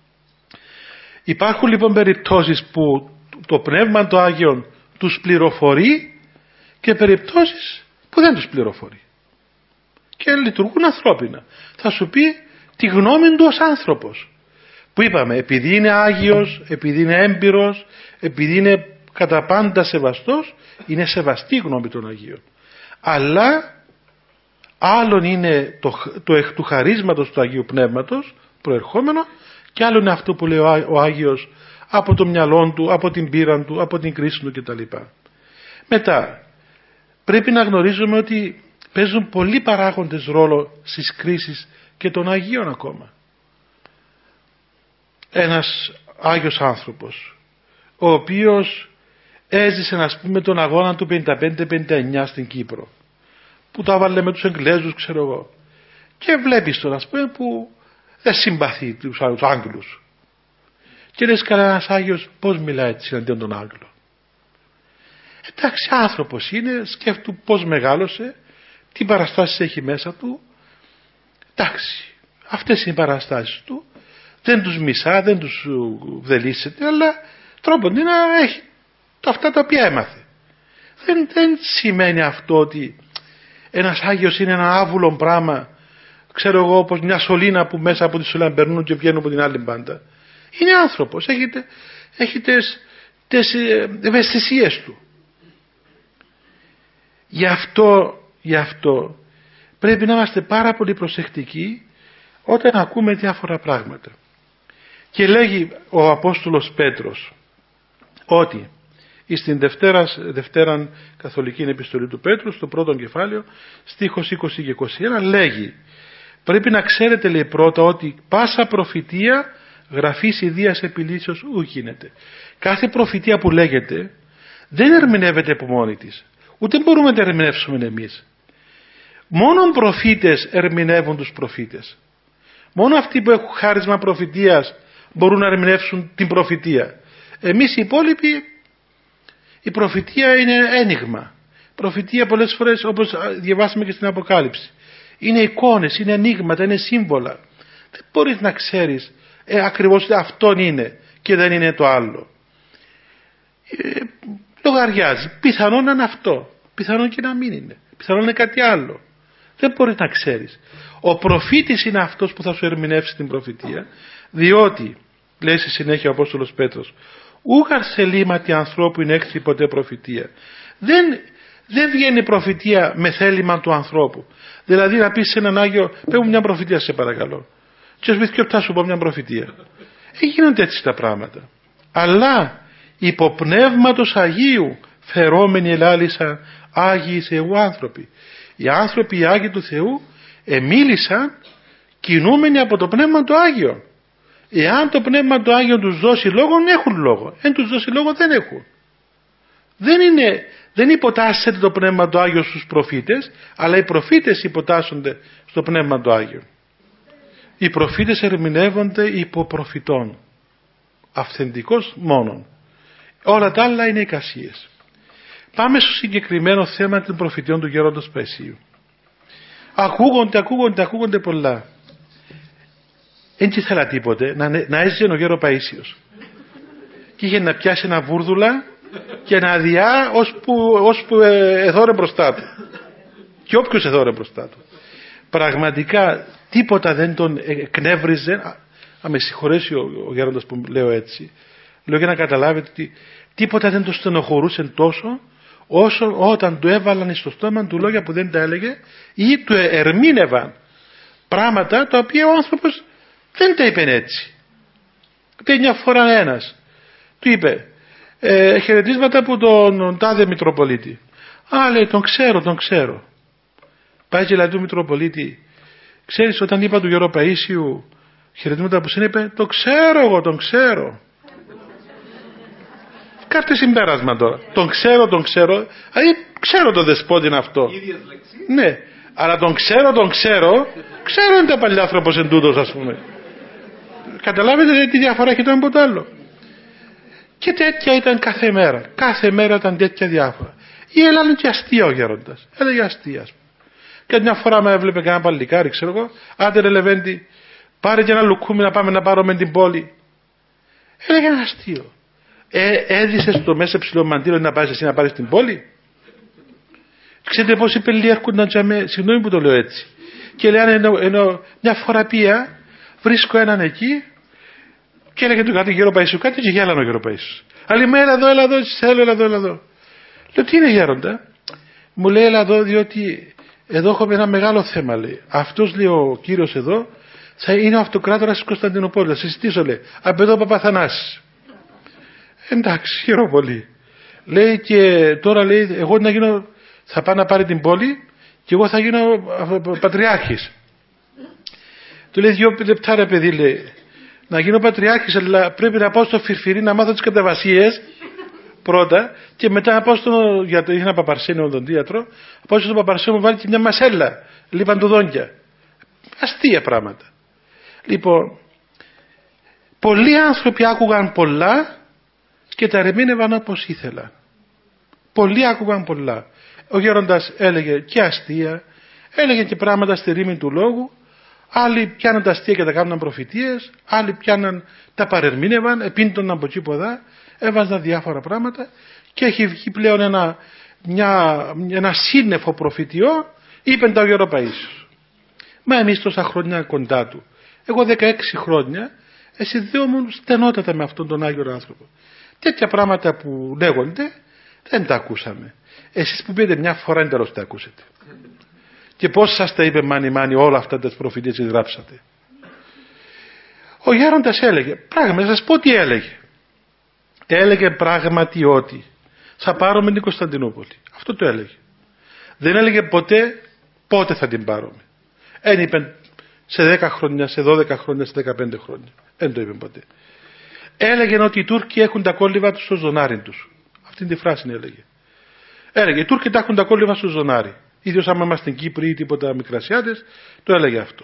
Υπάρχουν λοιπόν περιπτώσεις που το Πνεύμα το Άγιον τους πληροφορεί και περιπτώσεις που δεν τους πληροφορεί. Και λειτουργούν ανθρώπινα. Θα σου πει τη γνώμη του ως άνθρωπος. Που είπαμε, επειδή είναι Άγιος, επειδή είναι έμπειρος, επειδή είναι κατά πάντα σεβαστός, είναι σεβαστή η γνώμη των Αγίων. Αλλά άλλον είναι το, το εκ του χαρίσματος του Αγίου Πνεύματος προερχόμενο και άλλο είναι αυτό που λέει ο Άγιος από το μυαλό του, από την πείρα του, από την κρίση του κτλ. Μετά πρέπει να γνωρίζουμε ότι παίζουν πολλοί παράγοντες ρόλο στις κρίσεις και των Αγίων ακόμα. Ένας Άγιος άνθρωπος ο οποίος έζησε, ας πούμε, τον αγώνα του πενήντα πέντε πενήντα εννιά στην Κύπρο που τα βάλε με τους Εγγλέζους, ξέρω εγώ, και βλέπεις τον, ας πούμε, που δεν συμπαθεί τους Άγγλους και λες, κανένας Άγιος πώς μιλάει έτσι αντίον των Άγγλων? Εντάξει, άνθρωπος είναι, σκέφτου πώς μεγάλωσε, τι παραστάσεις έχει μέσα του. Εντάξει, αυτές είναι οι παραστάσεις του, δεν τους μισά, δεν τους βδελίσσεται, αλλά τρόπον είναι να έχει αυτά τα οποία έμαθε. Δεν, δεν σημαίνει αυτό ότι ένας Άγιος είναι ένα άβουλο πράγμα, ξέρω εγώ, όπως μια σωλήνα που μέσα από τη σωλήνα περνούν και βγαίνουν από την άλλη μπάντα. Είναι άνθρωπος, έχει, έχει τις, τις ευαισθησίες του. Γι' αυτό, γι' αυτό πρέπει να είμαστε πάρα πολύ προσεκτικοί όταν ακούμε διάφορα πράγματα. Και λέγει ο Απόστολος Πέτρος ότι στην Δευτέρα, Δευτέραν Καθολική Επιστολή του Πέτρου, στο πρώτο κεφάλαιο, στίχος είκοσι και είκοσι ένα, λέγει, πρέπει να ξέρετε, λέει, πρώτα ότι πάσα προφητεία γραφής ιδίας επιλύσεως ου γίνεται. Κάθε προφητεία που λέγεται δεν ερμηνεύεται από μόνη της. Ούτε μπορούμε να τα ερμηνεύσουμε εμείς. Μόνο προφήτες ερμηνεύουν τους προφήτες. Μόνο αυτοί που έχουν χάρισμα προφητείας μπορούν να ερμηνεύσουν την προφητεία. Εμείς οι υπόλοιποι, η προφητεία είναι ένιγμα. Προφητεία πολλές φορές, όπως διαβάσαμε και στην Αποκάλυψη, Είναι εικόνες, είναι ενίγματα, είναι σύμβολα. Δεν μπορείς να ξέρεις ε, ακριβώς αυτό είναι και δεν είναι το άλλο. Ε, λογαριάζει. Πιθανόν να είναι αυτό. Πιθανόν και να μην είναι. Πιθανόν είναι κάτι άλλο. Δεν μπορείς να ξέρεις. Ο προφήτης είναι αυτός που θα σου ερμηνεύσει την προφητεία, διότι, λέει στη συνέχεια ο Απόστολος Πέτρος, ούγαρ θελήματι ανθρώπου είναι έξι ποτέ προφητεία. Δεν, δεν βγαίνει προφητεία με θέλημα του ανθρώπου. Δηλαδή να πεις σε έναν Άγιο, πες μου μια προφητεία σε παρακαλώ. Και ως μυθκιό θα σου πω μια προφητεία. Δεν γίνονται έτσι τα πράγματα. Αλλά υπό πνεύματος Αγίου φερόμενοι ελάλησαν Άγιοι Θεού άνθρωποι. Οι άνθρωποι οι Άγιοι του Θεού εμίλησαν κινούμενοι από το Πνεύμα του Άγιο. Εάν το Πνεύμα του Άγιο τους δώσει λόγο, έχουν λόγο. Εάν τους δώσει λόγο, δεν έχουν. Δεν, είναι, δεν υποτάσσεται το Πνεύμα του Άγιο στους προφήτες, αλλά οι προφήτες υποτάσσονται στο Πνεύμα του Άγιο. Οι προφήτες ερμηνεύονται υπό προφητών. Αυθεντικός μόνον. Όλα τα άλλα είναι εικασίες. Πάμε στο συγκεκριμένο θέμα των προφητείων του γέροντος Παΐσιου. Ακούγονται, ακούγονται, ακούγονται πολλά. Δεν ήθελα τίποτε να, να έζησε ο γέρο Παΐσιος. Και είχε να πιάσει ένα βούρδουλα και να αδειά ώσπου εθώρε μπροστά του. Και όποιος εθώρε μπροστά του. Πραγματικά τίποτα δεν τον εκνεύριζε. Α, με συγχωρέσει ο, ο γέροντας που λέω έτσι. Λέω για να καταλάβετε ότι τίποτα δεν τον στενοχωρούσε τόσο όσο όταν του έβαλαν στο στόμα του λόγια που δεν τα έλεγε ή του ερμήνευαν πράγματα τα οποία ο άνθρωπος δεν τα είπε έτσι. Και μια φορά ένας του είπε ε, χαιρετίσματα από τον τάδε Μητροπολίτη. Α, λέει, τον ξέρω, τον ξέρω. Πάει και λέει του Μητροπολίτη, ξέρεις όταν είπα του Γερό Παΐσιου χαιρετίσματα που είπε, το ξέρω εγώ, τον ξέρω. Κάρτε συμπέρασμα τώρα. Τον ξέρω, τον ξέρω. Δηλαδή ξέρω το δεσπότη είναι αυτό. Ναι, αλλά τον ξέρω, τον ξέρω. Ξέρω είναι τα παλιά άνθρωπος εν τούτος, ας πούμε. Καταλάβετε δηλαδή, τι διαφορά έχει το ένα από το άλλο. Και τέτοια ήταν κάθε μέρα. Κάθε μέρα ήταν τέτοια διάφορα. Ή έλανε και αστεία ο γέροντας. Έλεγε αστεία, ας πούμε. Και μια φορά με έβλεπε κανένα παλικάρι, ξέρω εγώ. Άντε ρε Λεβέντη, πάρε και ένα λουκούμι να πάμε να πάρουμε την πόλη. Έλεγε ένα αστείο. Ε, έδισες το μέσα ψηλό μαντήλο να πας εσύ να πάρεις την πόλη. Ξέρετε πόσοι πελοί έρχονταν τζαμέ, συγγνώμη που το λέω έτσι. Και λένε ενώ, ενώ μια φορά πια βρίσκω έναν εκεί και έλεγε του κάτι γέρο Παΐσιου κάτι και γέλανε ο γέρο Παΐσιος. Αλλά μου έλα εδώ, έλα εδώ, θέλω, έλα εδώ, έλα εδώ. Λέω τι είναι γέροντα. Μου λέει έλα εδώ διότι εδώ έχουμε ένα μεγάλο θέμα λέει. Αυτός λέει ο κύριος εδώ θα είναι ο αυτοκράτορας της Κωνσταντινούπολης. Θα συζητήσω λέει. Από εδώ Παπαθανάσης. Εντάξει, χαίρομαι πολύ. Λέει και τώρα λέει, εγώ να γίνω, θα πάω να πάρει την πόλη και εγώ θα γίνω πατριάρχης. Του λέει δυο λεπτά ρε παιδί, λέει, να γίνω πατριάρχης, αλλά πρέπει να πάω στο Φιρφυρί να μάθω τις καταβασίες πρώτα και μετά να πάω στο, γιατί είχα ένα Παπαρσένιο οδοντίατρο, να πάω στο Παπαρσένιο μου βάλει και μια μασέλα, λείπαν του δόντια. Αστεία πράγματα. Λοιπόν, πολλοί άνθρωποι άκουγαν πολλά και τα ερμήνευαν όπως ήθελαν. Πολλοί άκουγαν πολλά. Ο γέροντας έλεγε και αστεία, έλεγε και πράγματα στη ρήμη του λόγου, άλλοι πιάναν τα αστεία και τα κάνουν προφητείες, άλλοι πιάναν, τα παρερμήνευαν, επίντωναν από εκεί ποδά, έβαζαν διάφορα πράγματα και έχει βγει πλέον ένα, μια, ένα σύννεφο προφητιό, είπε τα ο Γέρο Παΐσιος. Μα εμείς τόσα χρόνια κοντά του, εγώ δεκαέξι χρόνια, συνδέομαι στενότατα με αυτόν τον Άγιο άνθρωπο. Τέτοια πράγματα που λέγονται δεν τα ακούσαμε. Εσείς που πείτε μια φορά είναι τέλος τα ακούσετε. Και πώς σας τα είπε μάνι μάνι όλα αυτά τα προφητείες που γράψατε. Ο γέροντας έλεγε, πράγματι να σας πω τι έλεγε. Έλεγε πράγματι ότι θα πάρουμε την Κωνσταντινούπολη. Αυτό το έλεγε. Δεν έλεγε ποτέ πότε θα την πάρουμε. Εν είπε σε δέκα χρόνια, σε δώδεκα χρόνια, σε δεκαπέντε χρόνια. Δεν το είπε ποτέ. Έλεγε ότι οι Τούρκοι έχουν τα κόλληβα τους στο ζωνάρι τους. Αυτή τη φράση έλεγε. Έλεγε οι Τούρκοι τα έχουν τα κόλληβα στο ζωνάρι. Ίδιος άμα είμαστε Κύπροι ή τίποτα Μικρασιάτες, το έλεγε αυτό.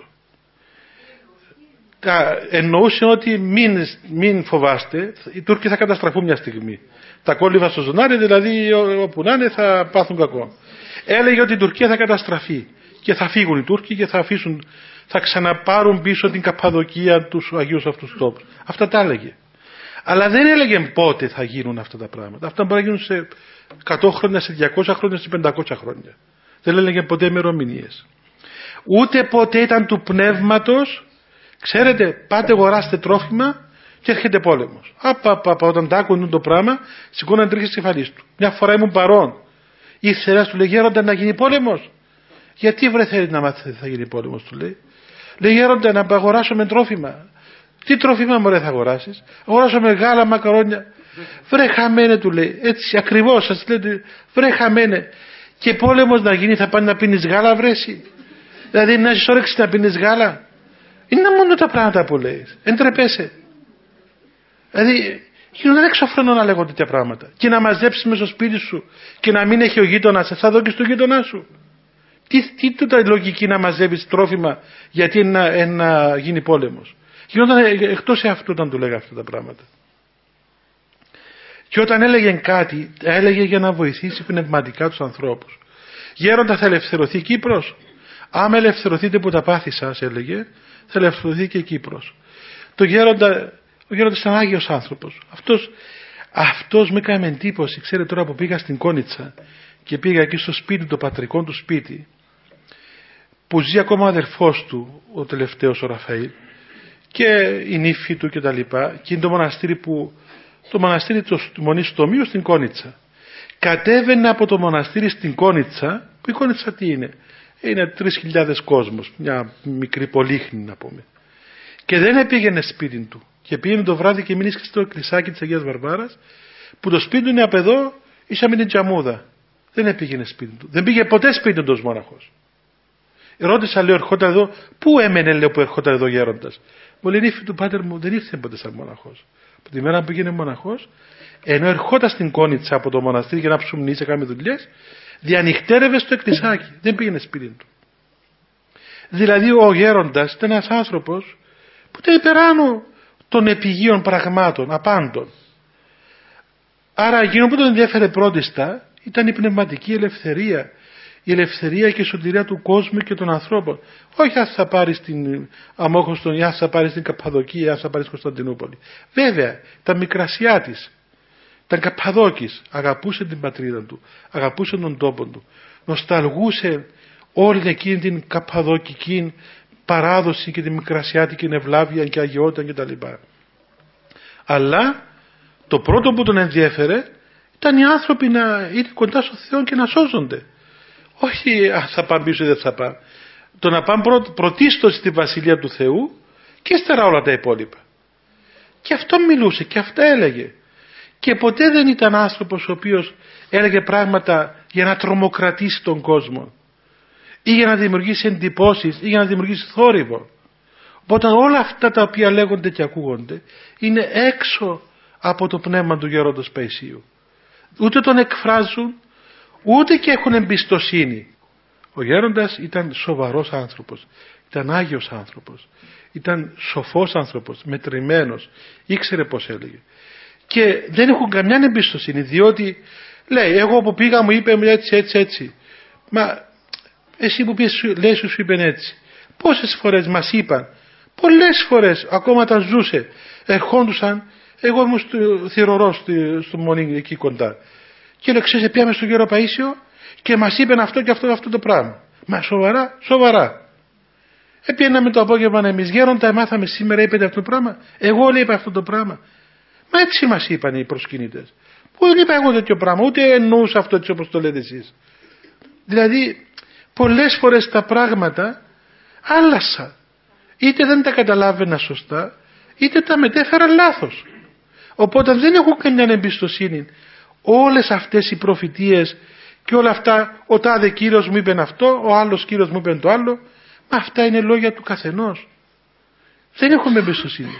Τα, εννοούσε ότι μην, μην φοβάστε, οι Τούρκοι θα καταστραφούν μια στιγμή. Τα κόλληβα στο ζωνάρι, δηλαδή όπου να είναι θα πάθουν κακό. Έλεγε ότι η Τουρκία θα καταστραφεί και θα φύγουν οι Τούρκοι και θα αφήσουν, θα ξαναπάρουν πίσω την Καππαδοκία, τους Αγίους αυτούς τόπους. Αυτά τα έλεγε. Αλλά δεν έλεγε πότε θα γίνουν αυτά τα πράγματα. Αυτά μπορεί να γίνουν σε εκατό χρόνια, σε διακόσια χρόνια, σε πεντακόσια χρόνια. Δεν έλεγε ποτέ ημερομηνίες. Ούτε ποτέ ήταν του πνεύματος, ξέρετε, πάτε αγοράστε τρόφιμα και έρχεται πόλεμος. Απαπαπα, όταν τα άκουνε το πράγμα, σηκώναν τρίχες στις κεφαλής του. Μια φορά ήμουν παρόν. Ήρθε ένας, του λέει, γέροντα, να γίνει πόλεμος. Γιατί βρε θέλει να μάθετε θα γίνει πόλεμος, του λέει. Λέει, γέροντα, να αγοράσουμε τρόφιμα. Τι τρόφιμα μωρέ θα αγοράσεις? Αγοράσουμε γάλα, μακαρόνια. Βρε χαμένε, του λέει. Έτσι ακριβώς σας λέτε, βρε χαμένε. Και πόλεμος να γίνει, θα πάνε να πίνεις γάλα, βρέσει? Δηλαδή να έχεις όρεξη να πίνεις γάλα? Είναι μόνο τα πράγματα που λέει. Εν τρεπέσαι. Δηλαδή γίνονταν εξωφρενό να λέγω τέτοια πράγματα. Και να μαζέψεις μες στο σπίτι σου και να μην έχει ο γείτονας, θα δω και στο γείτονά σου. Τι, τι τούτα λογική να μαζεύεις τρόφιμα γιατί να, να γίνει πόλεμος? Γινόταν εκτός εαυτού όταν του λέγα αυτά τα πράγματα. Και όταν έλεγε κάτι, έλεγε για να βοηθήσει πνευματικά τους ανθρώπους. Γέροντα, θα ελευθερωθεί η Κύπρος? Άμα ελευθερωθείτε που τα πάθη σας, έλεγε, θα ελευθερωθεί και η Κύπρος. Το γέροντα, ο γέροντας ήταν Άγιος άνθρωπος. Αυτός, αυτός με έκανε εντύπωση. Ξέρετε, τώρα που πήγα στην Κόνιτσα και πήγα εκεί στο σπίτι, το πατρικό του σπίτι, που ζει ακόμα ο αδερφός του, ο τελευταίος ο Ραφαήλ, και η νύφη του κτλ. Και, και είναι το μοναστήρι που, το μοναστήρι του Μονής Τομείου στην Κόνιτσα. Κατέβαινε από το μοναστήρι στην Κόνιτσα, που η Κόνιτσα τι είναι? Είναι τρεις χιλιάδες κόσμος, μια μικρή πολύχνη να πούμε. Και δεν πήγαινε σπίτι του. Και πήγαινε το βράδυ και μείνει στο εκκλησάκι της Αγίας Βαρβάρας, που το σπίτι του είναι απ' εδώ, ίσα με την τζαμούδα. Δεν πήγαινε σπίτι του. Δεν πήγε ποτέ σπίτι του ως μόναχος. Ρώτησα, λέω, ερχόταν εδώ. Πού έμενε, λέω, που ερχόταν εδώ γέροντας? Μου λέει, νύφη του πάτερ μου δεν ήρθε ποτέ σαν μόναχος. Από τη μέρα που πήγαινε μοναχός, ενώ ερχόταν στην Κόνιτσα από το μοναστήρι για να ψουμνήσει, να κάνει δουλειές, διανυχτέρευε στο εκκλησάκι. Δεν πήγαινε σπίτι του. Δηλαδή ο γέροντας ήταν ένας άνθρωπος που ήταν υπεράνω των επιγείων πραγμάτων, απάντων. Άρα εκείνο που τον ενδιέφερε πρώτιστα ήταν η πνευματική ελευθερία. Η ελευθερία και η σωτηρία του κόσμου και των ανθρώπων. Όχι αν θα πάρει την Αμόχωστον, ή αν θα πάρει την Καππαδοκία, ή αν θα πάρει την Κωνσταντινούπολη. Βέβαια, τα μικρασιά της, ήταν Καππαδόκης, αγαπούσε την πατρίδα του, αγαπούσε τον τόπο του, νοσταλγούσε όλη εκείνη την καππαδοκική παράδοση και την μικρασιάτικη ευλάβεια και αγιότητα κτλ. Αλλά το πρώτο που τον ενδιέφερε ήταν οι άνθρωποι να είναι κοντά στο Θεό και να σώζονται. Όχι αν θα πάνε πίσω ή δεν θα πάνε. Το να πάνε πρωτίστως στη Βασιλεία του Θεού και ύστερα όλα τα υπόλοιπα. Και αυτό μιλούσε και αυτά έλεγε. Και ποτέ δεν ήταν άνθρωπος ο οποίος έλεγε πράγματα για να τρομοκρατήσει τον κόσμο ή για να δημιουργήσει εντυπώσεις ή για να δημιουργήσει θόρυβο. Οπότε όλα αυτά τα οποία λέγονται και ακούγονται είναι έξω από το πνεύμα του γέροντος Παϊσίου. Ούτε τον εκφράζουν, ούτε και έχουν εμπιστοσύνη. Ο γέροντας ήταν σοβαρός άνθρωπος, ήταν άγιος άνθρωπος, ήταν σοφός άνθρωπος, μετρημένος, ήξερε πως έλεγε. Και δεν έχουν καμιά εμπιστοσύνη, διότι λέει, εγώ που πήγα μου είπε έτσι έτσι έτσι. Μα εσύ που πήγες λέει σου είπε έτσι. Πόσες φορές μας είπαν, πολλές φορές ακόμα τα ζούσε, ερχόντουσαν, εγώ ήμουν στο θηρορό στο Μονή εκεί κοντά. Και λέει, ξέρεις, πήγαμε στον κύριο Παΐσιο και μας είπαν αυτό και αυτό και αυτό το πράγμα. Μα σοβαρά, σοβαρά. Επήγαμε το απόγευμα εμείς, γέροντα, μάθαμε σήμερα, είπατε αυτό το πράγμα. Εγώ λέει είπα αυτό το πράγμα. Μα έτσι μας είπαν οι προσκυνητές. Πού δεν είπα εγώ τέτοιο πράγμα, ούτε εννοούσα αυτό έτσι όπως το λέτε εσείς. Δηλαδή, πολλές φορές τα πράγματα άλλασα. Είτε δεν τα καταλάβαινα σωστά, είτε τα μετέφερα λάθος. Οπότε δεν έχω καμιά εμπιστοσύνη. Όλες αυτές οι προφητείες και όλα αυτά, ο τάδε κύριος μου είπε αυτό, ο άλλος κύριος μου είπε το άλλο, μα αυτά είναι λόγια του καθενός. Δεν έχουμε εμπιστοσύνη.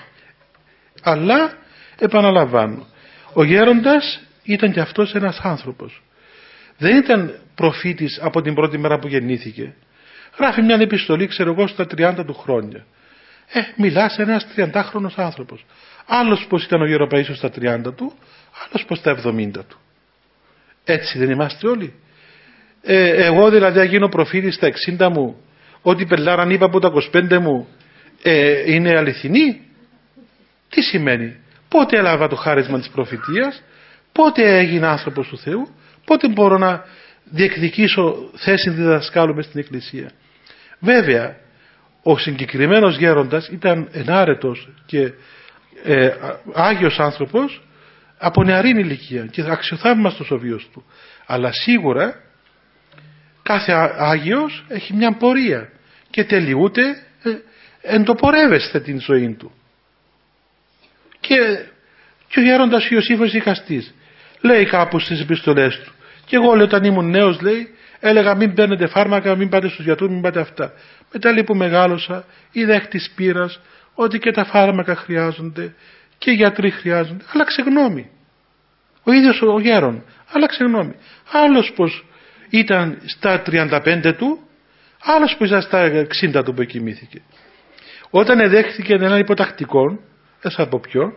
Αλλά επαναλαμβάνω, ο γέροντας ήταν και αυτός ένας άνθρωπος. Δεν ήταν προφήτης από την πρώτη μέρα που γεννήθηκε. Γράφει μια επιστολή, ξέρω εγώ, στα τριάντα του χρόνια. Ε, μιλά σε ένας τριαντάχρονος άνθρωπος. Άλλος πως ήταν ο Γεροπαΐσιος στα τριάντα του, άλλος πως στα εβδομήντα του. Έτσι δεν είμαστε όλοι? Ε, εγώ δηλαδή αν γίνω προφήτης στα εξήντα μου, ό,τι πελάραν είπα από τα είκοσι πέντε μου ε, είναι αληθινή. Τι σημαίνει? Πότε έλαβα το χάρισμα της προφητείας, πότε έγινα άνθρωπος του Θεού, πότε μπορώ να διεκδικήσω θέση διδασκάλου μες στην Εκκλησία? Βέβαια, ο συγκεκριμένος γέροντας ήταν ενάρετος και ε, άγιος άνθρωπος από νεαρή ηλικία και αξιοθαύμαστος ο βίος του. Αλλά σίγουρα κάθε Άγιος έχει μια πορεία και τελειούται ε, εντοπορεύεστε την ζωή του. Και, και ο γέροντας Ιωσήφος δικαστής λέει κάπου στις επιστολές του, και εγώ λέει, όταν ήμουν νέος λέει, έλεγα μην παίρνετε φάρμακα, μην πάτε στους γιατρούς, μην πάτε αυτά. Μετά λέει που μεγάλωσα, είδα εκ της πείρας ότι και τα φάρμακα χρειάζονται και οι γιατροί χρειάζονται. Άλλαξε γνώμη. Ο ίδιος ο γέρον άλλαξε γνώμη. Άλλος πως ήταν στα τριάντα πέντε του, άλλος που ήταν στα εξήντα του που εκοιμήθηκε. Όταν εδέχθηκε έναν υποτακτικό, δεν θα πω ποιο,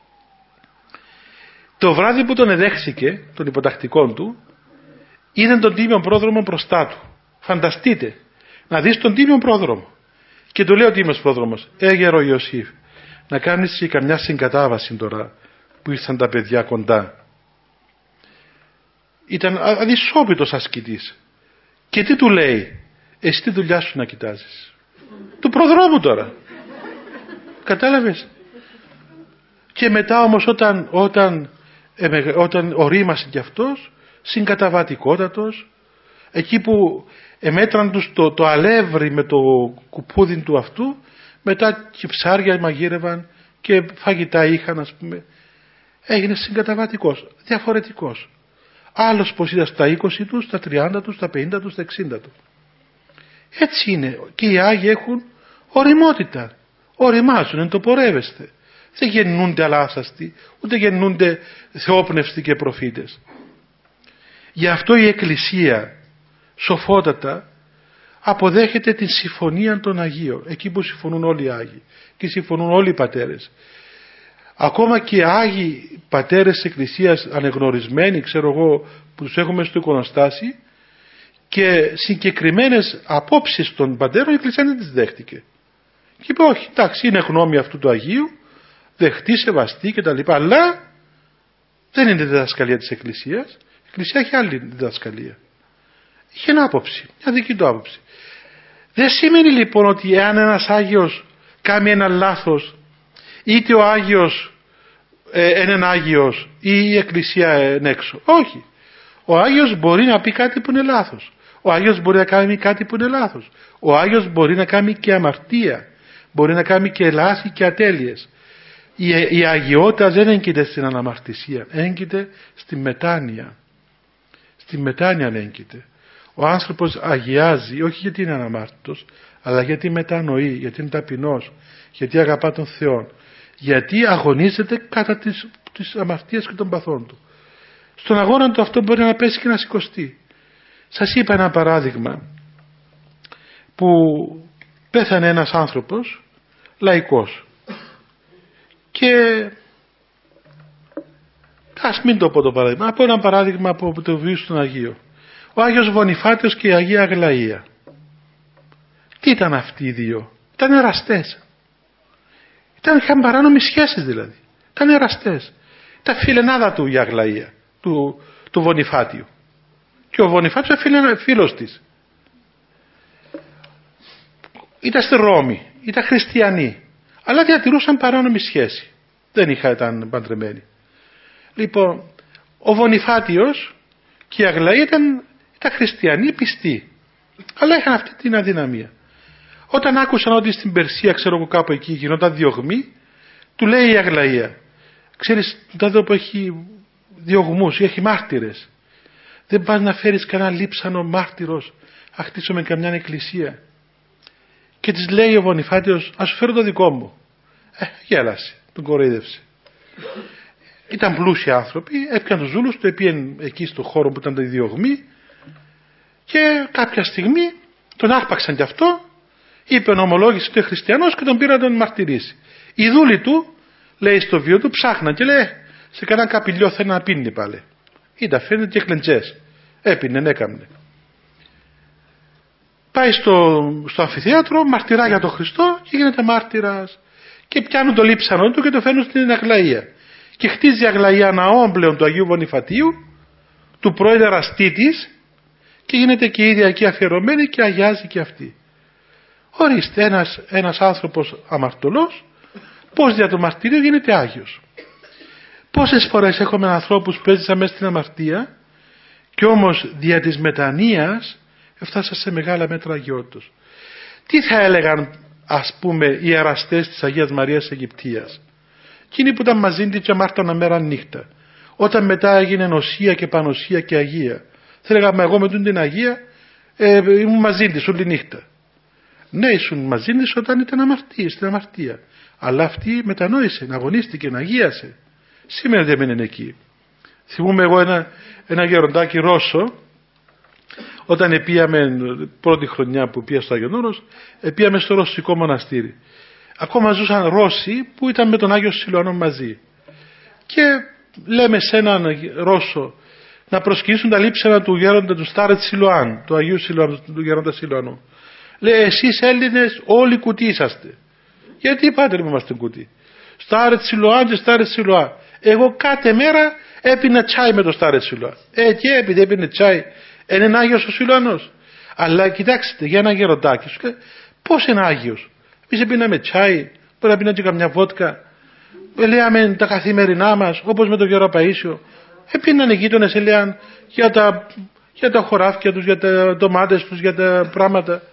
το βράδυ που τον εδέχθηκε, τον υποτακτικό του, είδε τον τίμιο πρόδρομο μπροστά του. Φανταστείτε, να δεις τον τίμιο πρόδρομο. Και του λέει ο τίμιος πρόδρομος, ε γέρο Ιωσήφ, να κάνεις και καμιά συγκατάβαση τώρα που ήρθαν τα παιδιά κοντά. Ήταν αδυσόπιτος ασκητής. Και τι του λέει? Εσύ τη δουλειά σου να κοιτάζεις. Του προδρόμου τώρα. Κατάλαβες? Και μετά όμως όταν, όταν, ε, όταν ορίμασε κι αυτός, συγκαταβατικότατος, εκεί που εμέτραν τους το, το αλεύρι με το κουπούδι του αυτού, μετά και ψάρια μαγείρευαν και φαγητά είχαν, ας πούμε, έγινε συγκαταβατικός, διαφορετικός. Άλλος πως ήταν στα είκοσι του, στα τριάντα του, στα πενήντα του, στα εξήντα του. Έτσι είναι. Και οι Άγιοι έχουν οριμότητα. Οριμάζουν, εντοπορεύεστε. Δεν γεννούνται αλάσαστοι, ούτε γεννούνται θεόπνευστοι και προφήτες. Γι' αυτό η Εκκλησία σοφότατα αποδέχεται την συμφωνία των Αγίων, εκεί που συμφωνούν όλοι οι Άγιοι και συμφωνούν όλοι οι πατέρες. Ακόμα και οι Άγιοι πατέρες της Εκκλησίας ανεγνωρισμένοι, ξέρω εγώ, που τους έχουμε στο εικονοστάσι, και συγκεκριμένες απόψεις των πατέρων η Εκκλησία δεν τις δέχτηκε. Και είπε όχι, εντάξει, είναι γνώμη αυτού του Αγίου, δεχτεί, σεβαστεί κτλ. Αλλά δεν είναι διδασκαλία της Εκκλησίας. Η Εκκλησία έχει άλλη διδασκαλία. Είχε ένα άποψη, μια δική του άποψη. Δεν σημαίνει λοιπόν ότι εάν ένας Άγιος κάνει ένα λάθος, είτε ο Άγιος ε, είναι Άγιος ή η Εκκλησία είναι έξω. Όχι. Ο Άγιος μπορεί να πει κάτι που είναι λάθος. Ο Άγιος μπορεί να κάνει κάτι που είναι λάθος. Ο Άγιος μπορεί να κάνει και αμαρτία. Μπορεί να κάνει και λάθη και ατέλειες. Η, η αγιότητα δεν έγκυται στην αναμαρτησία. Έγκυται στη μετάνοια. Στη μετάνοια έγκυται. Ο άνθρωπος αγιάζει όχι γιατί είναι αναμάρτητος, αλλά γιατί μετανοεί, γιατί είναι ταπεινός, γιατί αγαπά τον Θεό, γιατί αγωνίζεται κατά τις, τις αμαρτίες και των παθών του. Στον αγώνα του αυτό μπορεί να πέσει και να σηκωστεί. Σας είπα ένα παράδειγμα που πέθανε ένας άνθρωπος λαϊκός και ας μην το πω το παράδειγμα, να πω ένα παράδειγμα από το βίο στον Αγίο. Ο Άγιος Βονιφάτιος και η Αγία Αγλαία. Τι ήταν αυτοί οι δύο? Ήταν εραστές. Ήταν, είχαν παράνομες σχέσεις δηλαδή. Ήταν εραστές. Ήταν φιλενάδα του η Αγλαία, του, του Βονιφάτιου. Και ο Βονιφάτιος ήταν φίλος της. Ήταν στη Ρώμη, ήταν χριστιανοί. Αλλά διατηρούσαν παράνομη σχέση. Δεν είχα, ήταν παντρεμένοι. Λοιπόν, ο Βονιφάτιος και η Αγλαία ήταν, ήταν χριστιανοί πιστοί. Αλλά είχαν αυτή την αδυναμία. Όταν άκουσαν ότι στην Περσία, ξέρω εγώ κάπου εκεί, γινόταν διωγμή, του λέει η Αγλαία, ξέρεις, τότε που έχει διωγμούς ή έχει μάρτυρες, δεν πας να φέρεις κανένα λείψανο μάρτυρος, να χτίσουμε καμιά εκκλησία? Και της λέει ο Βονιφάτιος, ας σου φέρω το δικό μου. Ε, γέλασε, τον κοροϊδεύσε. Ήταν πλούσιοι άνθρωποι, έπιαν τους δούλους, το έπιαν εκεί στο χώρο που ήταν τα διωγμή και κάποια στιγμή τον άρπαξαν κι αυτό, είπε ομολόγησε ότι είναι χριστιανός και τον πήραν να τον μαρτυρήσει. Οι δούλοι του, λέει στο βίο του, ψάχναν και λέει σε κανένα καπηλιό θέλει να πίνει πάλι. Ήταν φαίνεται και κλεντζές. Έπινε, έκαμνε. πάει στο, στο αμφιθέατρο, μαρτυρά για τον Χριστό και γίνεται μάρτυρας. Και πιάνουν το λείψανό του και το φέρνουν στην Αγλαία. Και χτίζει η Αγλαία ναό πλέον του Αγίου Βονιφατίου, του πρώην εραστή της, και γίνεται και η ίδια εκεί αφιερωμένη και αγιάζει και αυτή. Ορίστε, ένας, ένας άνθρωπος αμαρτωλός, πώς δια το μαρτύριο γίνεται Άγιος. Πόσες φορές έχουμε ανθρώπους που έζησαν μέσα στην αμαρτία και όμως δια της μετανοίας έφτασαν σε μεγάλα μέτρα αγιότητος. Τι θα έλεγαν, ας πούμε, οι εραστές της Αγίας Μαρίας Αιγυπτίας, εκείνοι που ήταν μαζί της και αμάρτωνα μέρα νύχτα, όταν μετά έγινε νοσία και πανοσία και αγία, θα έλεγαμε εγώ με την Αγία ε, ήμουν μαζί της όλη νύχτα. Ναι, ήσουν μαζί της όταν ήταν αμαρτία, στην αμαρτία, αλλά αυτή μετανόησε, αγωνίστηκε, αγίασε. Σήμερα δεν έμεινε εκεί. Θυμούμαι εγώ ένα, ένα γεροντάκι Ρώσο, όταν επίαμε πρώτη χρονιά που πήγα στο Άγιον Όρος, επίαμε στο ρωσικό μοναστήρι. Ακόμα ζούσαν Ρώσοι που ήταν με τον Άγιο Σιλουανό μαζί. Και λέμε σε έναν Ρώσο να προσκυνήσουν τα λείψανα του γέροντα του Στάρετ Σιλουάν, του Αγίου Σιλουανού, του γέροντα Σιλουανού. Λέει, εσείς Έλληνες όλοι κουτί είσαστε. Γιατί πάτε που είμαστε κουτί? Στάρετ Σιλουάν και Στάρετ Σιλουάν. Εγώ κάθε μέρα έπινα τσάι με το Στάρετ Σιλουάν. Ε, και επειδή έπινε τσάι, είναι Άγιος ο Σιλουανός. Αλλά κοιτάξτε, για ένα γεροντάκι σου λέει, πώς είναι Άγιος? Εμείς έπιναμε τσάι, μπορεί να πίναμε και καμιά βότκα. Λέαμε τα καθημερινά μας, όπως με τον Γερό Παΐσιο. Επίνανε γείτονες, έλεγαν για τα, για τα χωράφια τους, για τα ντομάτες τους, για τα πράγματα.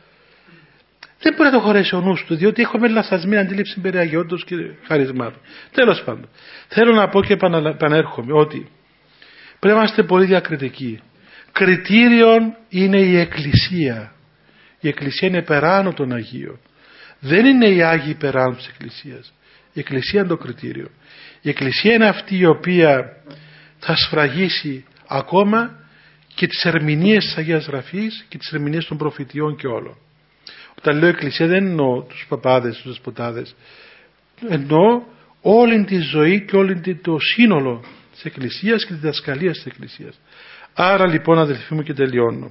Δεν μπορεί να το χωρέσει ο νους του, διότι έχουμε λαθασμένη αντίληψη περί αγιότητος και χαρισμάτων. Τέλος πάντων, θέλω να πω και επανέρχομαι ότι πρέπει να είμαστε πολύ διακριτικοί. Κριτήριον είναι η Εκκλησία. Η Εκκλησία είναι περάνω των Αγίων. Δεν είναι οι Άγιοι περάνω της Εκκλησίας. Η Εκκλησία είναι το κριτήριο. Η Εκκλησία είναι αυτή η οποία θα σφραγίσει ακόμα και τις ερμηνείες της Αγίας Γραφής και τις ερμηνείες των προφητιών και όλων. Όταν λέω Εκκλησία δεν εννοώ τους παπάδες, τους δεσποτάδες. Εννοώ όλη τη ζωή και όλη το σύνολο της Εκκλησίας και της διδασκαλίας της Εκκλησίας. Άρα λοιπόν, αδελφοί μου, και τελειώνω.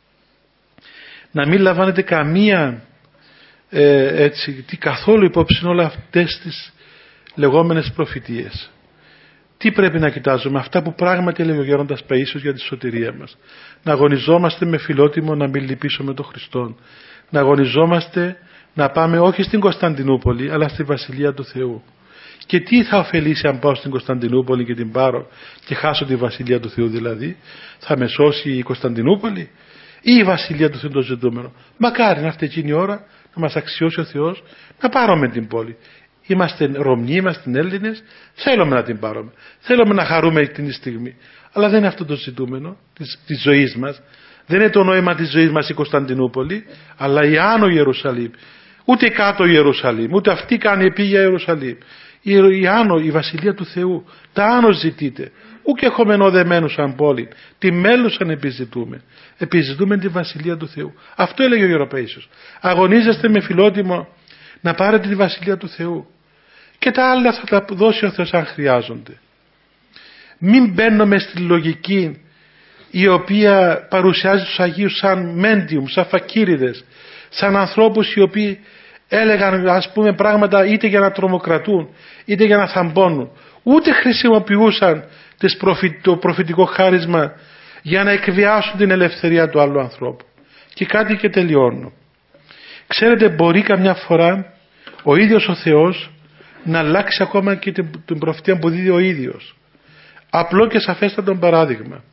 Να μην λαμβάνετε καμία ε, έτσι, τι καθόλου υπόψη όλα αυτές τις λεγόμενες προφητείες. Τι πρέπει να κοιτάζουμε? Αυτά που πράγματι έλεγε ο Γέροντας Παΐσιος για τη σωτηρία μας. Να αγωνιζόμαστε με φιλότιμο να μην λυπήσουμε τον Χριστόν. Να αγωνιζόμαστε να πάμε όχι στην Κωνσταντινούπολη αλλά στη Βασιλεία του Θεού. Και τι θα ωφελήσει αν πάω στην Κωνσταντινούπολη και την πάρω και χάσω τη Βασιλεία του Θεού? Δηλαδή θα με σώσει η Κωνσταντινούπολη ή η Βασιλεία του Θεού το ζητούμενο? Μακάρι να έρθει εκείνη η ώρα να μας αξιώσει ο Θεός να πάρουμε την πόλη. Είμαστε Ρωμιοί, είμαστε Έλληνες, θέλουμε να την πάρουμε, θέλουμε να χαρούμε την στιγμή, αλλά δεν είναι αυτό το ζητούμενο της, της ζωής μας. Δεν είναι το νόημα της ζωής μας η Κωνσταντινούπολη, αλλά η Άνω Ιερουσαλήμ. Ούτε η Κάτω Ιερουσαλήμ, ούτε αυτή κάνει επίγεια Ιερουσαλήμ. Η, η Άνω, η Βασιλεία του Θεού, τα Άνω ζητείτε. Ούκ έχουμε ενωδεμένους σαν πόλη, τη μέλουσαν επιζητούμε. Επιζητούμε τη Βασιλεία του Θεού. Αυτό έλεγε ο Γερό Παΐσιος. Αγωνίζεστε με φιλότιμο να πάρετε τη Βασιλεία του Θεού. Και τα άλλα θα τα δώσει ο Θεός αν χρειάζονται. Μην μπαίνουμε στη λογική η οποία παρουσιάζει τους Αγίους σαν μέντιουμ, σαν φακίριδες, σαν ανθρώπους οι οποίοι έλεγαν, ας πούμε, πράγματα είτε για να τρομοκρατούν είτε για να θαμπώνουν. Ούτε χρησιμοποιούσαν το προφητικό χάρισμα για να εκβιάσουν την ελευθερία του άλλου ανθρώπου. Και κάτι και τελειώνω. Ξέρετε, μπορεί καμιά φορά ο ίδιος ο Θεός να αλλάξει ακόμα και την, την προφητεία που δίδει ο ίδιος. Απλό και σαφέστατο παράδειγμα.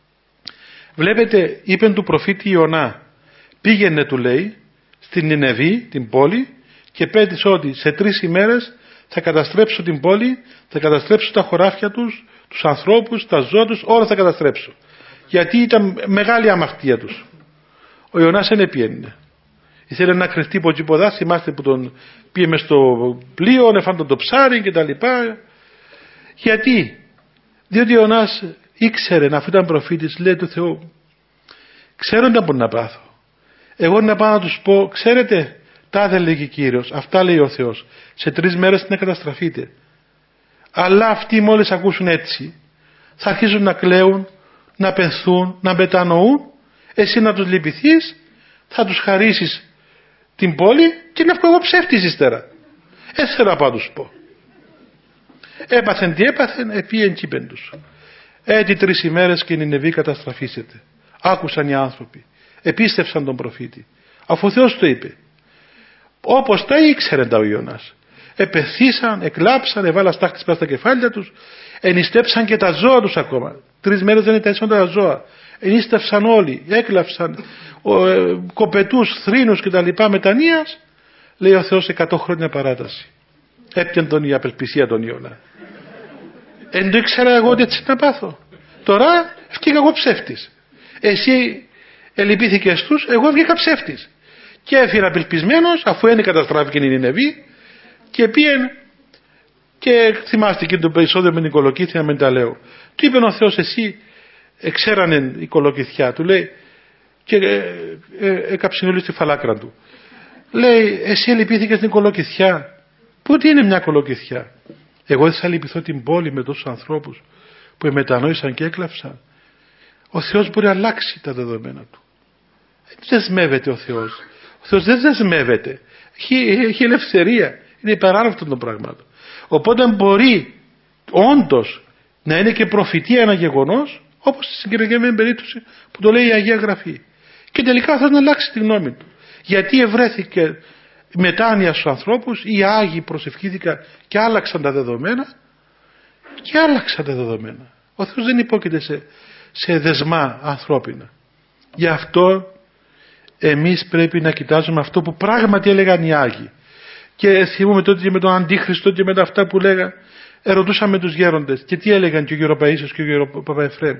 Βλέπετε, είπε του προφήτη Ιωνά, πήγαινε, του λέει, στην Νινεβή, την πόλη, και πέτησε ότι σε τρεις ημέρες θα καταστρέψω την πόλη, θα καταστρέψω τα χωράφια τους, τους ανθρώπους, τα ζώα τους, όλα θα καταστρέψω. Γιατί ήταν μεγάλη αμαρτία τους. Ο Ιωνάς δεν πιένε. Ήθελε να κρυφτεί από εκεί ποδά, θυμάστε που τον πήγε μες στο πλοίο, έφανε το ψάρι και τα λοιπά. Γιατί? Διότι ο Ιωνάς ήξερε, αφού ήταν προφήτης, λέει του Θεού, ξέρω τι μπορεί να πάθω. Εγώ να πάω να τους πω, ξέρετε, τάδε λέγει Κύριος, αυτά λέει ο Θεός, σε τρεις μέρες να καταστραφείτε. Αλλά αυτοί μόλις ακούσουν έτσι, θα αρχίσουν να κλαίουν, να πενθούν, να μετανοούν, εσύ να τους λυπηθείς, θα τους χαρίσεις την πόλη και να βγω εγώ ψεύτης ύστερα. Έτσι θέλω να πάω τους πω. Έπαθεν τι έπαθεν, επίεν κήπεν τους. Έτσι τρεις ημέρες και η Νινεβή καταστραφήσεται. Άκουσαν οι άνθρωποι, επίστευσαν τον προφήτη, αφού ο Θεός το είπε. Όπως τα ήξερε τα ο Ιωνάς. Επεθύσαν, εκλάψαν, έβαλαν στάχτης πας στα κεφάλια τους, ενιστέψαν και τα ζώα τους ακόμα. Τρεις μέρες δεν ήταν τα ζώα. Ενίστευσαν όλοι, έκλαψαν ε, κοπετούς, θρήνους και τα λοιπά μετανοίας. Λέει ο Θεός εκατό χρόνια παράταση. Έπιαν τον η απελπισία τον Ιώνα. Εν το ήξερα εγώ ότι έτσι να πάθω. Τώρα βγήκα εγώ ψεύτης. Εσύ ελυπήθηκες τους, εγώ βγήκα ψεύτης. Και έφυγε απελπισμένος, αφού είναι καταστράφηκε η Νινεβή, και πήγαινε και θυμάστε και το περισσότερο με την κολοκύθια, με τα λέω. Του είπε ο Θεός, εσύ εξέρανε η κολοκυθιά, του λέει, και ε, ε, έκαψε όλη στη φαλάκρα του. Λέει, εσύ ελυπήθηκες την κολοκυθιά. Πού τι είναι μια κολοκυθιά? Εγώ δεν θα λυπηθώ την πόλη με τόσους ανθρώπους που μετανόησαν και έκλαψαν. Ο Θεός μπορεί να αλλάξει τα δεδομένα του. Δεν δεσμεύεται ο Θεός. Ο Θεός δεν δεσμεύεται. Έχει, έχει ελευθερία. Είναι υπεράρρευτο των πραγμάτων. Οπότε μπορεί όντως να είναι και προφητεία ένα γεγονός, όπως στη συγκεκριμένη περίπτωση που το λέει η Αγία Γραφή. Και τελικά θα να αλλάξει τη γνώμη του. Γιατί ευρέθηκε μετάνοια στους ανθρώπους, οι Άγιοι προσευχήθηκαν και άλλαξαν τα δεδομένα και άλλαξαν τα δεδομένα. Ο Θεός δεν υπόκειται σε, σε δεσμά ανθρώπινα. Γι' αυτό εμείς πρέπει να κοιτάζουμε αυτό που πράγματι έλεγαν οι Άγιοι. Και θυμούμε τότε και με τον Αντίχριστο και με τα αυτά που λέγα, ερωτούσαμε τους γέροντες και τι έλεγαν και ο Γεροπαΐσιος και ο Γεροπαπαεφρέμ.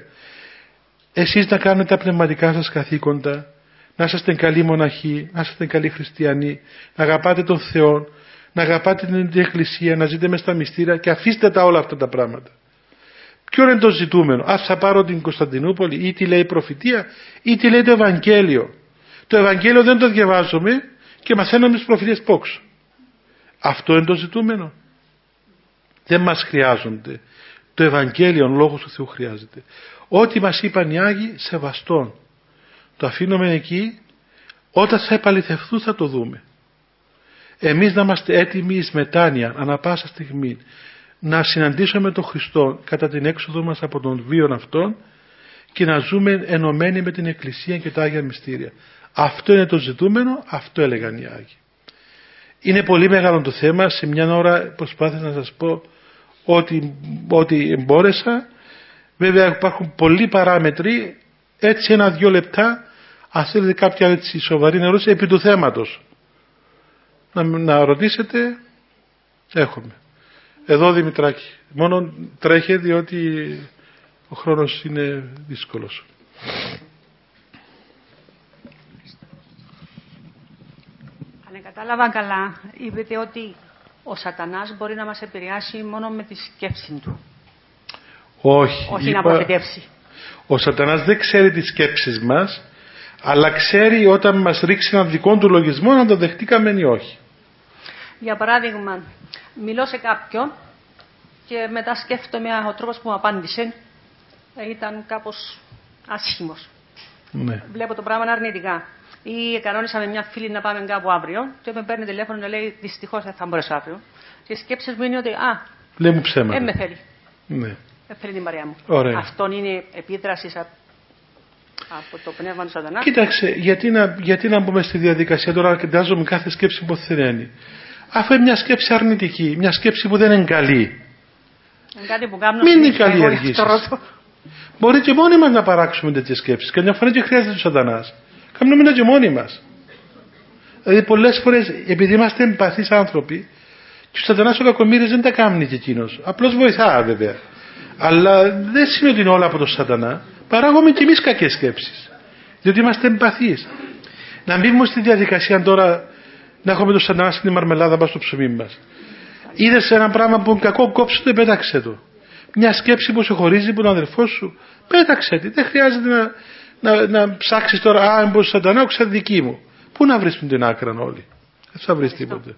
Εσείς να κάνετε τα πνευματικά σας καθήκοντα, να είσαστε καλοί μοναχοί, να είσαστε καλοί χριστιανοί, να αγαπάτε τον Θεό, να αγαπάτε την Εκκλησία, να ζείτε μες στα μυστήρια και αφήστε τα όλα αυτά τα πράγματα. Ποιο είναι το ζητούμενο? Αν θα πάρω την Κωνσταντινούπολη ή τι λέει η προφητεία ή τι λέει το Ευαγγέλιο. Το Ευαγγέλιο δεν το διαβάζουμε και μαθαίνουμε τις προφητείες πόξο. Αυτό είναι το ζητούμενο. Δεν μας χρειάζονται. Το Ευαγγέλιο, ο λόγος του Θεού χρειάζεται. Ό,τι μας είπαν οι Άγιοι, σεβαστόν. Το αφήνουμε εκεί, όταν θα επαληθευτούν θα το δούμε. Εμείς να είμαστε έτοιμοι εις μετάνοια, ανά πάσα στιγμή, να συναντήσουμε τον Χριστό κατά την έξοδο μας από τον βίον αυτόν και να ζούμε ενωμένοι με την Εκκλησία και τα Άγια Μυστήρια. Αυτό είναι το ζητούμενο, αυτό έλεγαν οι Άγιοι. Είναι πολύ μεγάλο το θέμα, σε μια ώρα προσπάθησα να σας πω ότι, ότι μπόρεσα. Βέβαια υπάρχουν πολλοί παράμετροι, έτσι ένα-δυο λεπτά, αν θέλετε κάποια έτσι σοβαρή ερώτηση επί του θέματος. Να, να ρωτήσετε, έχουμε. Εδώ Δημητράκη, μόνο τρέχε διότι ο χρόνος είναι δύσκολος. Αν κατάλαβα καλά, είπετε ότι ο σατανάς μπορεί να μας επηρεάσει μόνο με τη σκέψη του. Όχι. Όχι είπα, να προφητεύσει. Ο σατανάς δεν ξέρει τις σκέψεις μας, αλλά ξέρει όταν μας ρίξει έναν δικό του λογισμό να το δεχτήκαμε ή όχι. Για παράδειγμα, μιλώ σε κάποιον και μετά σκέφτομαι ο τρόπος που μου απάντησε ήταν κάπως άσχημος. Ναι. Βλέπω το πράγμα αρνητικά. Ή κανόνισα με μια φίλη να πάμε κάπου αύριο και με παίρνει τηλέφωνο και λέει δυστυχώς δεν θα μπορέσω αύριο. Και η σκέψη μου είναι ότι α, λέει μου ψέματα. δεν με θέλει. Ναι. Δεν θέλει την παρέα μου. Ωραία. Αυτόν είναι επίδραση από το πνεύμα του σατανά. Κοίταξε, γιατί να, γιατί να μπούμε στη διαδικασία τώρα και κοιτάζουμε κάθε σκέψη που θεραίνει. Αφού είναι μια σκέψη αρνητική, μια σκέψη που δεν είναι καλή. Είναι κάτι που κάνω μην είναι καλλιεργήσεις. Μπορεί και μόνοι μας να παράξουμε τέτοιες σκέψεις. Καμιά φορά και χρειάζεται ο σατανάς. Κάνουμε και μόνοι μας. Δηλαδή πολλές φορές επειδή είμαστε εμπαθείς άνθρωποι και ο σατανάς ο κακομοίρης δεν τα κάνει και εκείνος. Απλώς βοηθά βέβαια. Αλλά δεν σημαίνει ότι είναι όλα από τον σατανά. Παράγουμε και εμείς κακές σκέψεις. Διότι είμαστε εμπαθείς. Να μπούμε στη διαδικασία τώρα να έχουμε τον σατανά στην μαρμελάδα μας στο ψωμί μας. Είδες ένα πράγμα που είναι κακό, κόψε το, πέταξε το. Μια σκέψη που σε χωρίζει από τον αδερφό σου, πέταξε τη. Δεν χρειάζεται να, να, να ψάξεις τώρα, α, εμπός σατανά, όξα δική μου. Πού να βρεις την άκρα όλοι. Δεν θα βρεις τίποτε.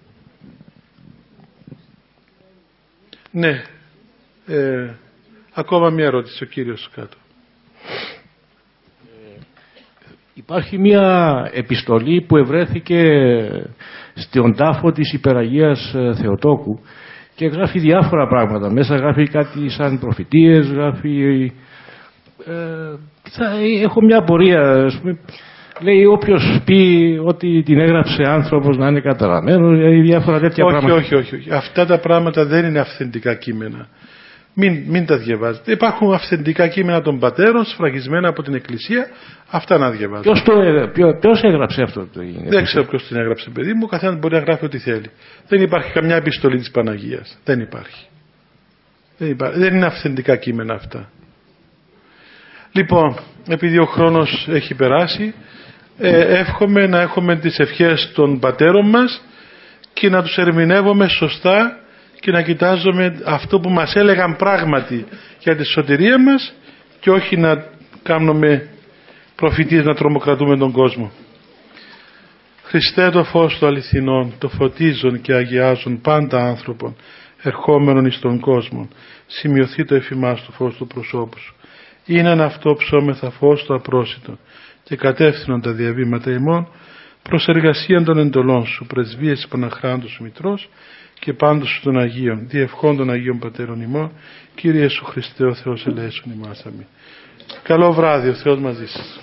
Ναι. Ε, ακόμα μια ερώτηση ο κύριος κάτω. Ε, Υπάρχει μια επιστολή που ευρέθηκε στον τάφο της Υπεραγίας Θεοτόκου και γράφει διάφορα πράγματα. Μέσα γράφει κάτι σαν προφητείες, γράφει... Ε, θα, έχω μια απορία, ας πούμε, λέει όποιος πει ότι την έγραψε άνθρωπος να είναι καταραμένος, δηλαδή διάφορα τέτοια όχι, πράγματα. Όχι, όχι, όχι. Αυτά τα πράγματα δεν είναι αυθεντικά κείμενα. Μην, μην τα διαβάζετε. Υπάρχουν αυθεντικά κείμενα των πατέρων, σφραγισμένα από την Εκκλησία, αυτά να διαβάζετε. Ποιος, το, ποιο, ποιος έγραψε αυτό το είναι. Δεν ξέρω ποιος την έγραψε, παιδί μου. Ο καθένας μπορεί να γράφει ό,τι θέλει. Δεν υπάρχει καμιά επιστολή της Παναγίας. Δεν υπάρχει. Δεν, υπάρχει. Δεν είναι αυθεντικά κείμενα αυτά. Λοιπόν, επειδή ο χρόνος έχει περάσει, ε, εύχομαι να έχουμε τις ευχές των πατέρων μας και να τους ερμηνεύουμε σωστά και να κοιτάζουμε αυτό που μας έλεγαν πράγματι για τη σωτηρία μας και όχι να κάνουμε προφητείες να τρομοκρατούμε τον κόσμο. Χριστέ, το φως του αληθινών, το φωτίζουν και αγιάζουν πάντα άνθρωπον ερχόμενον εις τον κόσμο, σημειωθεί το εφημάς του φως του προσώπου σου. Είναι αυτό ψώμεθα φως το απρόσιτο και κατεύθυνον τα διαβήματα ημών προς εργασίαν των εντολών σου, πρεσβείες της Παναχράντου σου Μητρός και πάντως σου των Αγίων, διευχών των Αγίων Πατέρων ημών, Κύριε Ιησού Χριστέ ο Θεός ελέησον ημάς. Αμήν. Καλό βράδυ, ο Θεός μαζί σας.